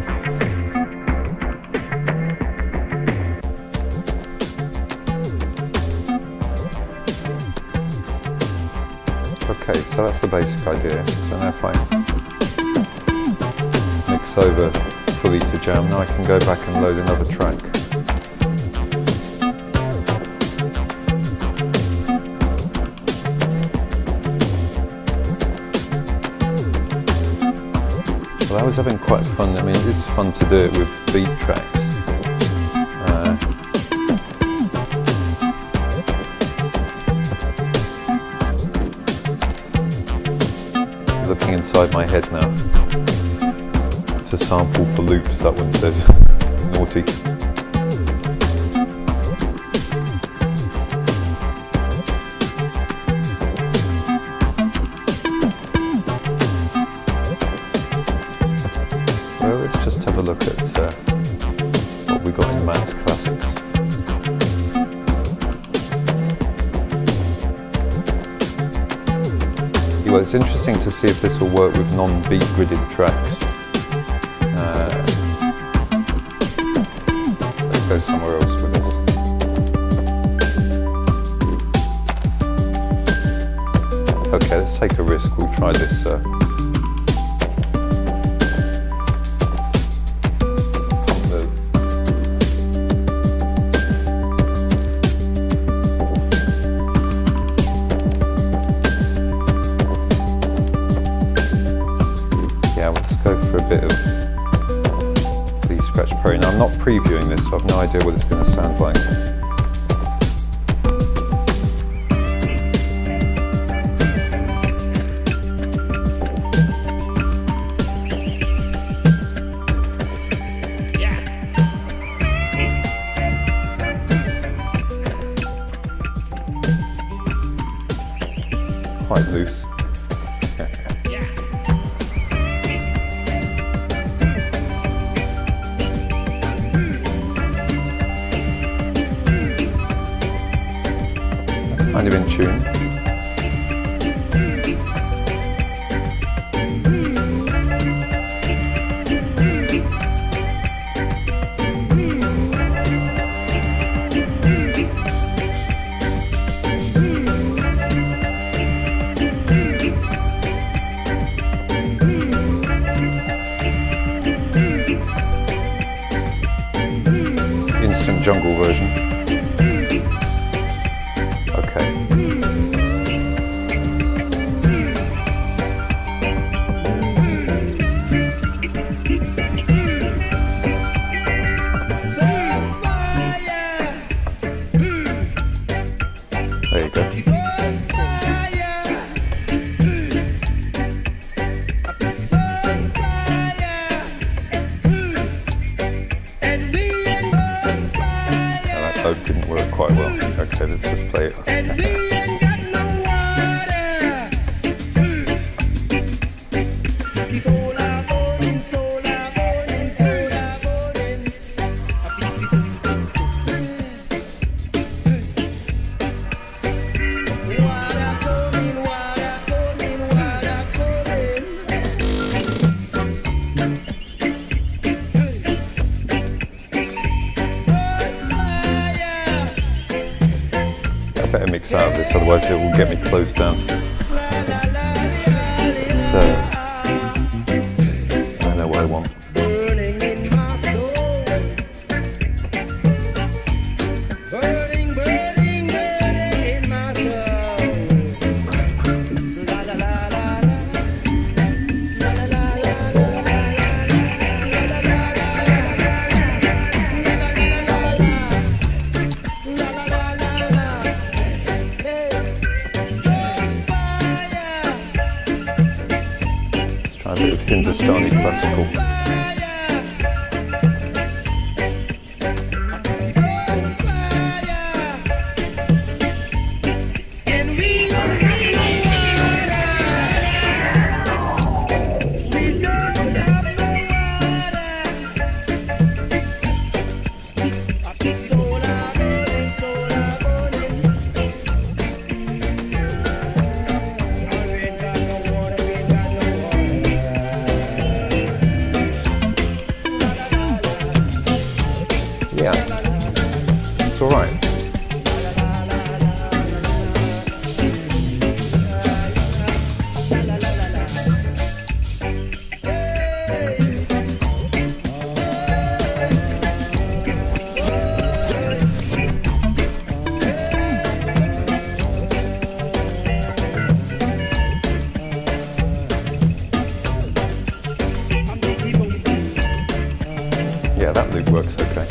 Okay, so that's the basic idea. So now if I mix over fully to jam, now I can go back and load another track. Well, I was having quite fun. I mean, it's fun to do it with beat tracks. Uh, looking inside my head now to sample for loops, that one says. Naughty. Well, let's just have a look at uh, what we got in Matt's Classics. Well, it's interesting to see if this will work with non-beat gridded tracks. Uh, let's go somewhere else with this. Okay, let's take a risk. We'll try this. Uh, for a bit of the scratch prairie. Now I'm not previewing this, so I've no idea what it's going to sound like. Quite loose. Kind of in tune. Instant jungle version. Okay. There you go. Better mix out of this, otherwise it will get me closed down. So, I know what I want. A bit of Hindustani classical. Yeah, it's all right. Yeah, that loop works okay.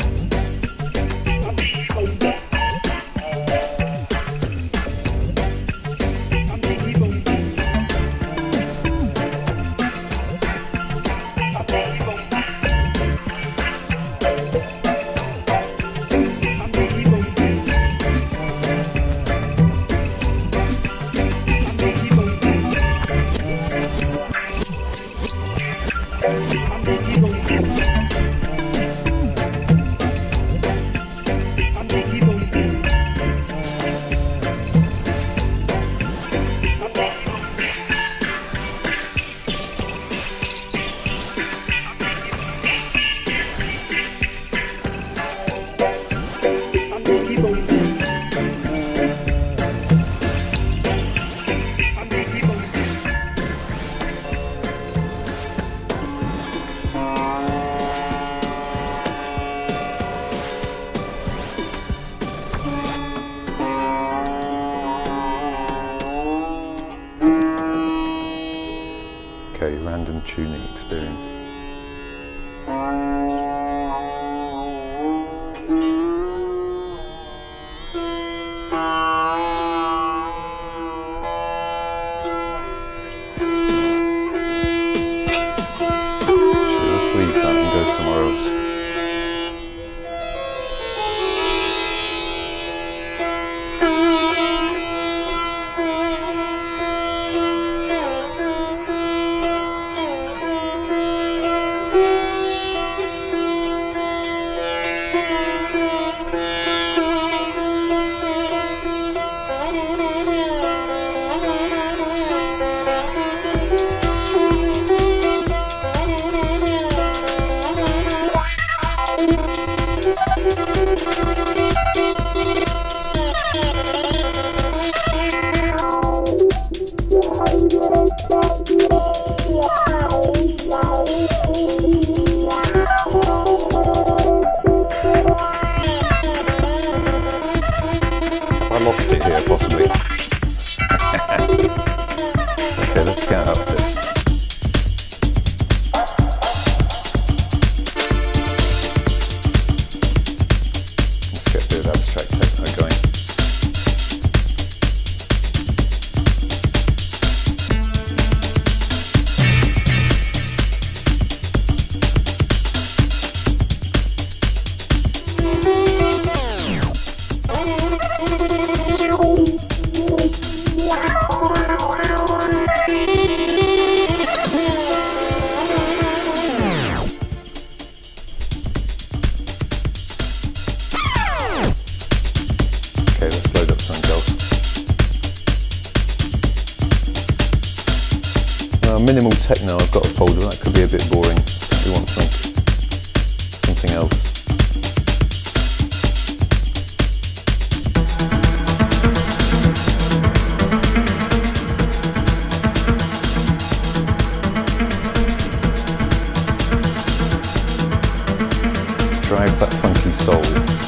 Okay, random tuning experience. Actually, let's leave that and go somewhere else. I lost it here, possibly. Okay, let's get up this. Let's get a bit of abstract techno going. Oh, minimal techno. I've got a folder, that could be a bit boring. We want some, something else. Drive that funky soul.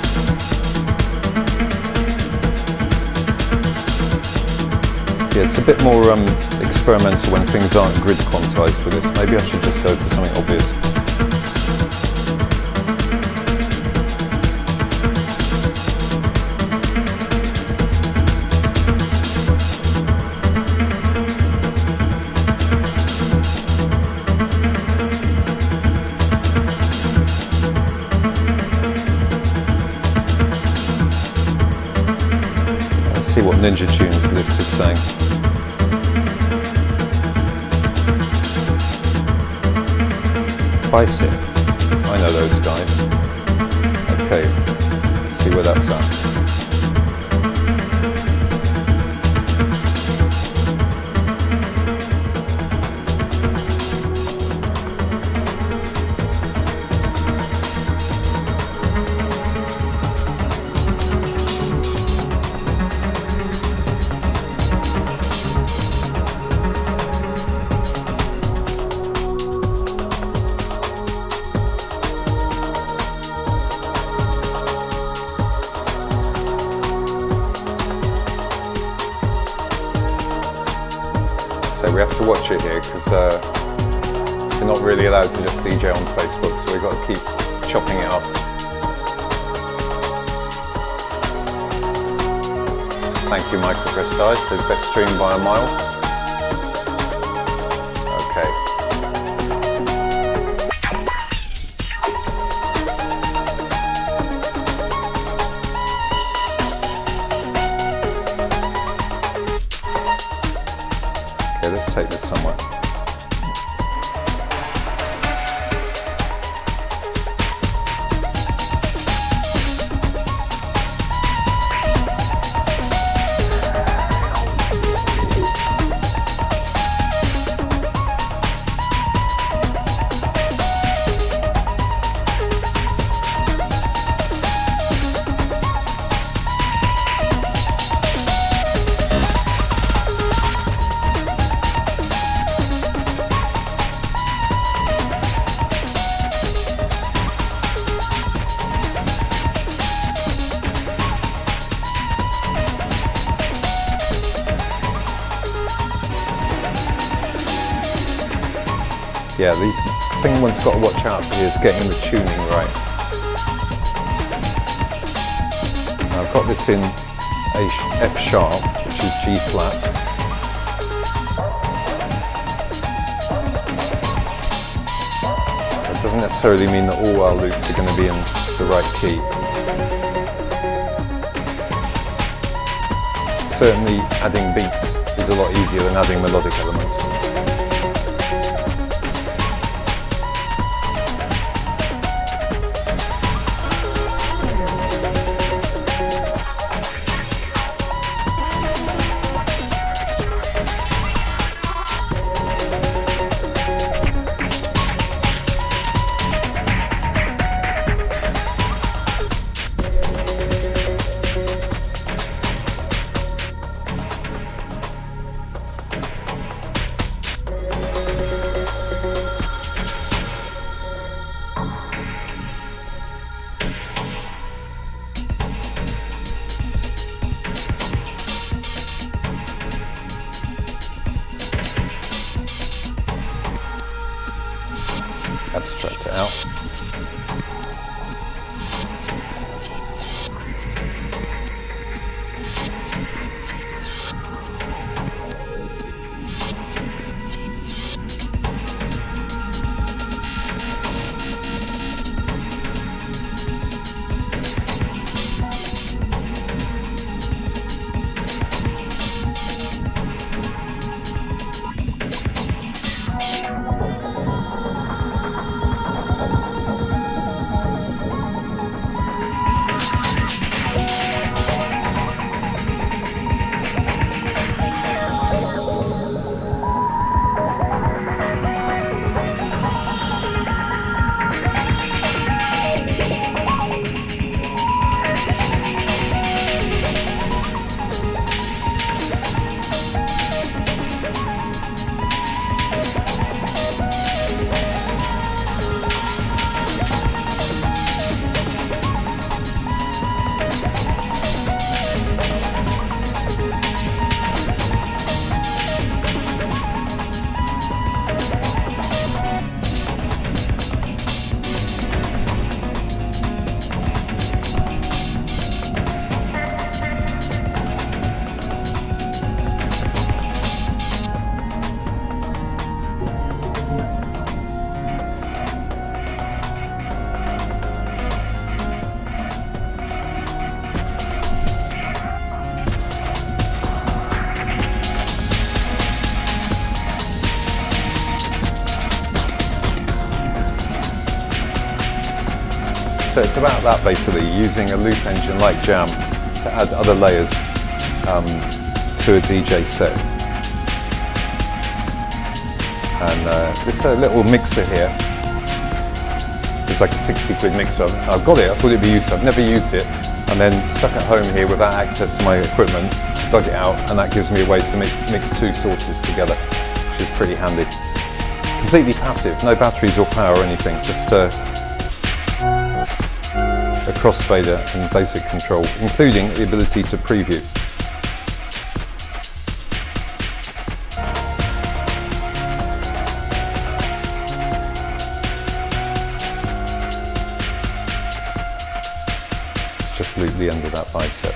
Yeah, it's a bit more um, experimental when things aren't grid quantized for this. Maybe I should just go for something obvious. Let's see what Ninja Tunes list is saying. Bicep. I know those guys. Okay, let's see where that's at. So we have to watch it here because uh, we're not really allowed to just D J on Facebook, so we've got to keep chopping it up. Thank you, Microprestige, says best stream by a mile. Okay. Okay, let's take this somewhere. Yeah, the thing one's got to watch out for is getting the tuning right. Now I've got this in a F sharp, which is G flat. That doesn't necessarily mean that all our loops are going to be in the right key. Certainly adding beats is a lot easier than adding melodic elements. Abstract it out. So it's about that basically, using a loop engine like Jam to add other layers um, to a D J set. And uh, there's a little mixer here. It's like a sixty quid mixer. I've got it, I thought it'd be useful. I've never used it. And then stuck at home here without access to my equipment, dug it out, and that gives me a way to mix, mix two sources together, which is pretty handy. Completely passive, no batteries or power or anything, just uh, a crossfader and basic control, including the ability to preview. Let's just loop the end of that bicep.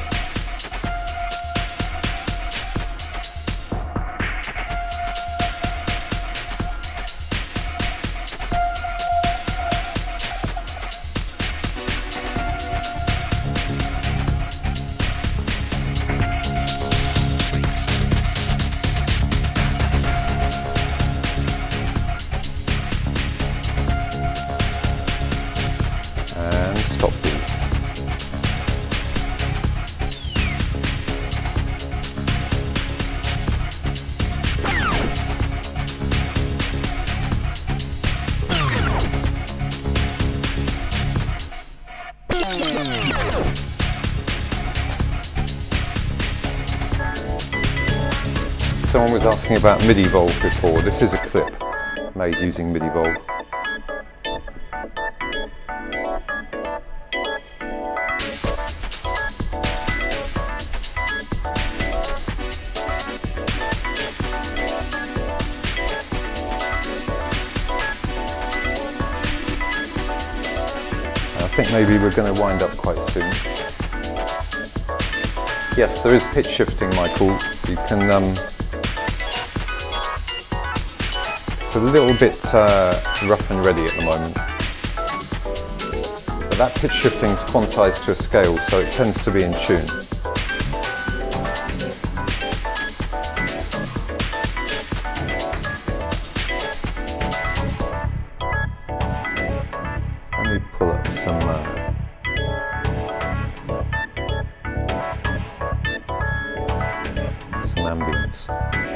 And stop loop. Someone was asking about MIDI Volve before. This is a clip made using MIDI Volve. I think maybe we're going to wind up quite soon. Yes, there is pitch shifting, Michael. You can. Um, it's a little bit uh, rough and ready at the moment, but that pitch shifting is quantized to a scale, so it tends to be in tune. Let me pull up some. Uh, some ambience.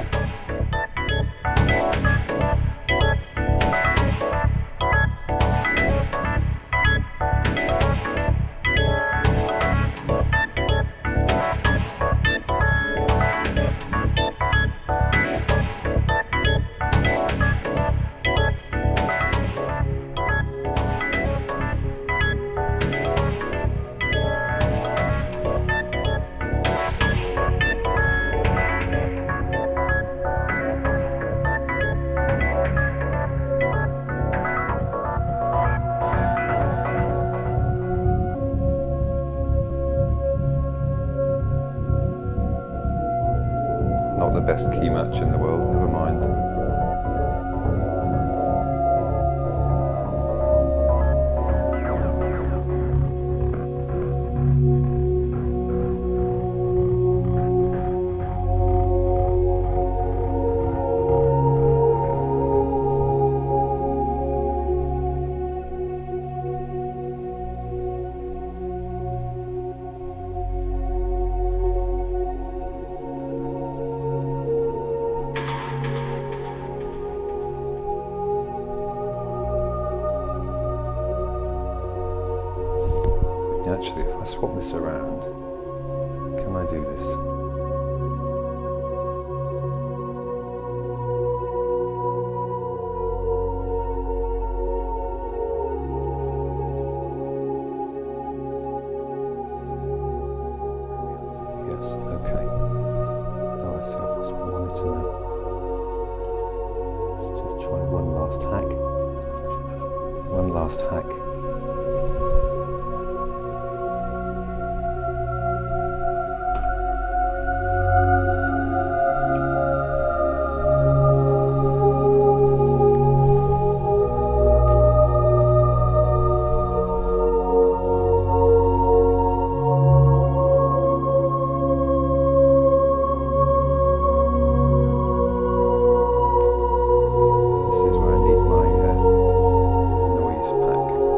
Not the best key match in the world, never mind. Actually, if I swap this around, can I do this? Yes, okay. Oh, I see I've lost my monitor now. Let's just try one last hack. One last hack. This is where I need my uh, noise pack.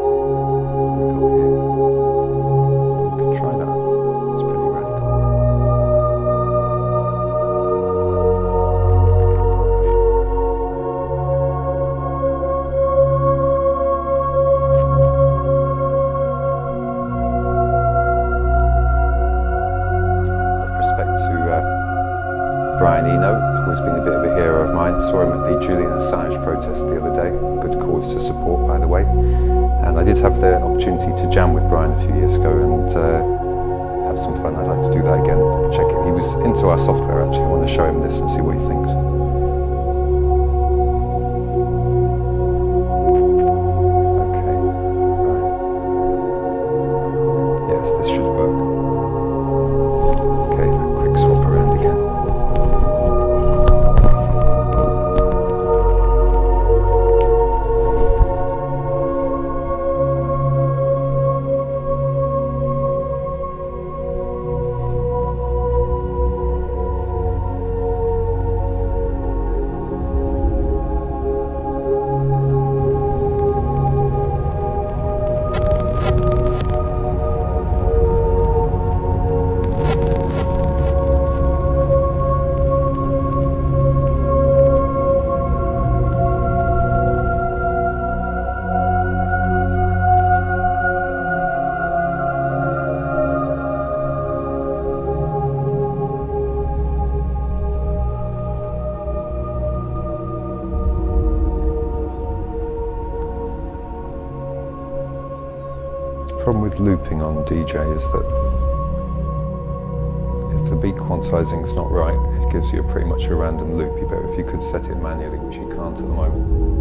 Brian Eno, who's been a bit of a hero of mine. Saw him at the Julian Assange protest the other day. Good cause to support, by the way. And I did have the opportunity to jam with Brian a few years ago and uh, have some fun. I'd like to do that again. Check it. He was into our software actually. I want to show him this and see what he thinks. Okay. Right. Yes, this should work. Okay, a quick swap around again. The problem with looping on D J is that if the beat quantizing is not right, it gives you a pretty much a random loop. You better if you could set it manually, which you can't at the moment.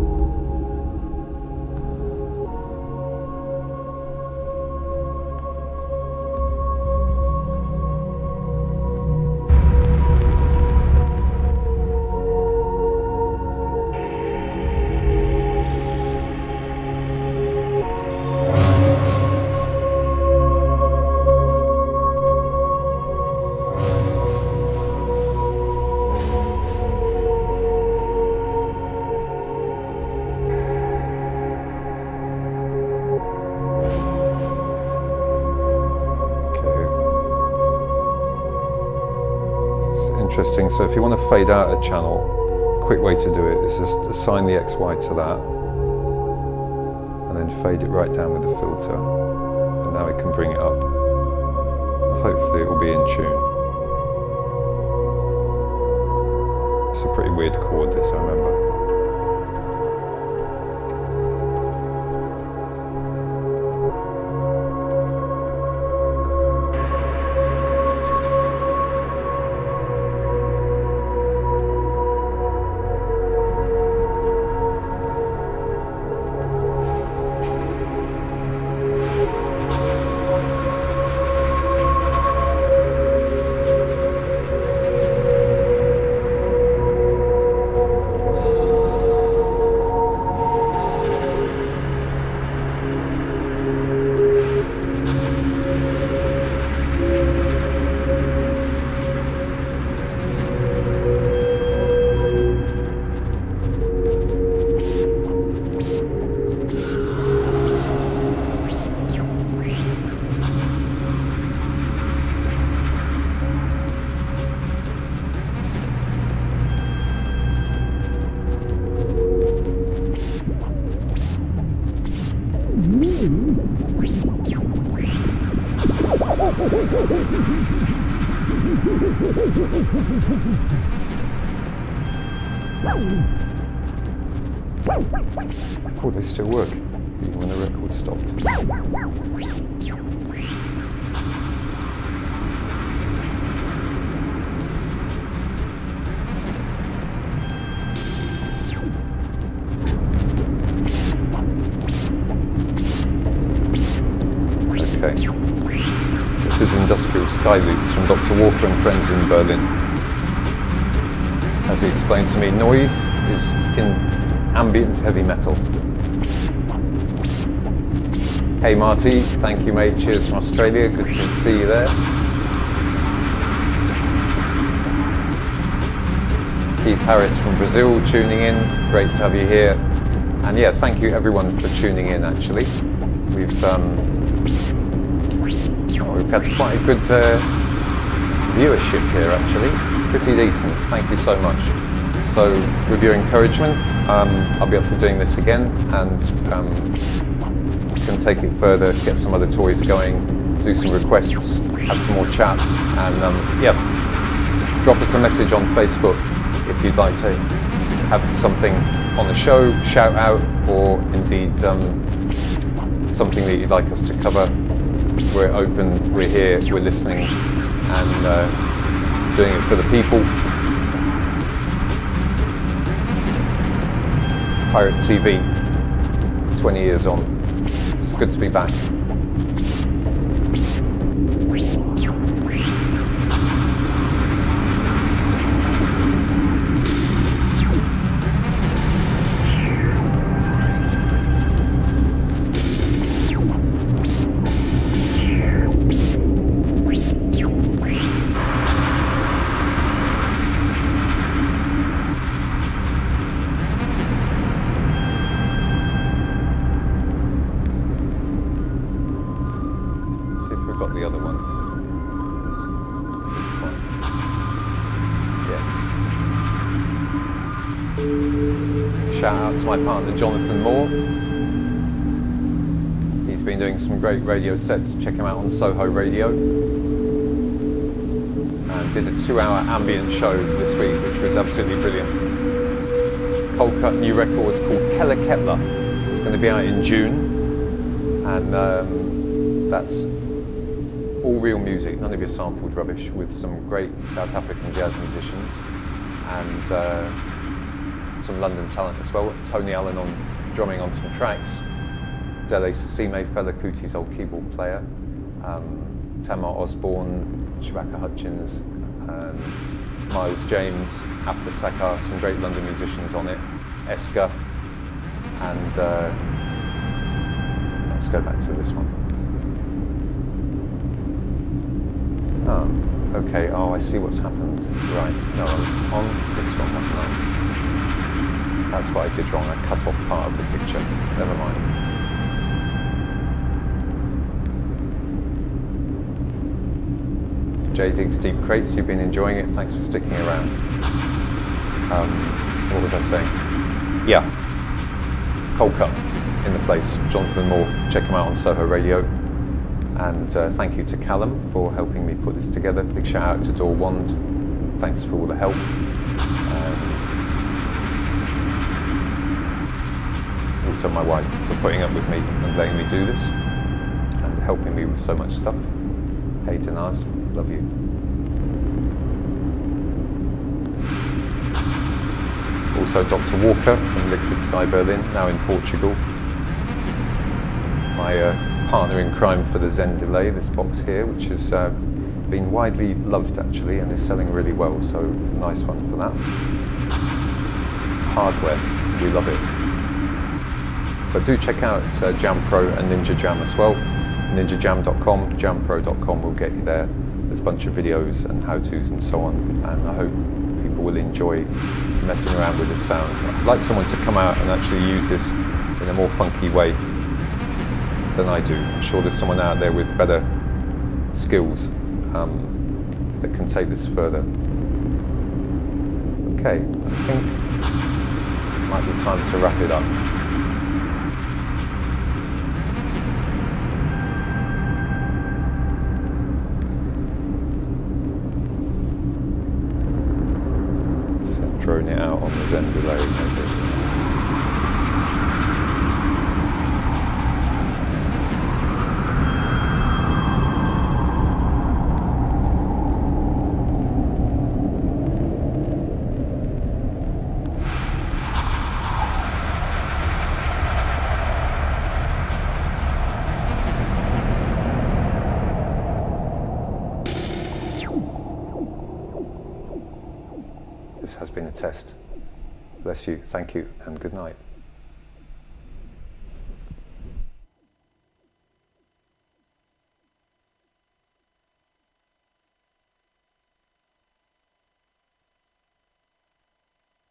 Interesting. So if you want to fade out a channel, a quick way to do it is just assign the X Y to that and then fade it right down with the filter, and now we can bring it up. Hopefully it will be in tune. It's a pretty weird chord this, I remember. Oh, they still work, even when the record stopped. Okay. This is Industrial Sky Loops from Doctor Walker and friends in Berlin. As he explained to me, noise is in ambient heavy metal. Hey Marty, thank you mate, cheers from Australia, good to see you there. Keith Harris from Brazil tuning in, great to have you here. And yeah, thank you everyone for tuning in actually. We've um, we've had quite a good uh, viewership here actually, pretty decent, thank you so much. So with your encouragement, um, I'll be up for doing this again and um, can take it further, get some other toys going, do some requests, have some more chats, and um, yeah, drop us a message on Facebook if you'd like to have something on the show, shout out, or indeed um, something that you'd like us to cover. We're open, we're here, we're listening, and uh, doing it for the people. Pirate T V, twenty years on. It's good to be back. Got the other one. This one. Yes. Shout out to my partner Jonathan Moore. He's been doing some great radio sets. Check him out on Soho Radio. And did a two-hour ambient show this week, which was absolutely brilliant. Coldcut new record called Keller Kettler. It's going to be out in June, and um, that's all real music, none of your sampled rubbish, with some great South African jazz musicians and uh, some London talent as well. Tony Allen on drumming on some tracks, Dele Sasime, Fela Kuti's old keyboard player, um, Tamar Osborne, Shabaka Hutchins, and Miles James, Afla Sakar, some great London musicians on it, Eska, and uh, let's go back to this one. Oh, okay, oh, I see what's happened. Right, no, I was on this one, wasn't I? That's what I did wrong, I cut off part of the picture. Never mind. J Diggs Deep Crates, you've been enjoying it, thanks for sticking around. Um, what was I saying? Yeah, Coldcut in the place, Jonathan Moore, check him out on Soho Radio. And uh, thank you to Callum for helping me put this together. Big shout out to Dor Wand. Thanks for all the help. Um, also my wife for putting up with me and letting me do this and helping me with so much stuff. Hey Danaz, love you. Also Doctor Walker from Liquid Sky Berlin, now in Portugal. My uh, partner in crime for the Zen Delay, this box here, which has uh, been widely loved actually and is selling really well, so nice one for that. Hardware, we love it. But do check out uh, Jam Pro and Ninja Jam as well. ninja jam dot com, jam pro dot com will get you there. There's a bunch of videos and how-tos and so on, and I hope people will enjoy messing around with this sound. I'd like someone to come out and actually use this in a more funky way than I do. I'm sure there's someone out there with better skills um, that can take this further. Okay, I think it might be time to wrap it up. So drone it out on the Zen Delay maybe. This has been a test. Bless you, thank you, and good night.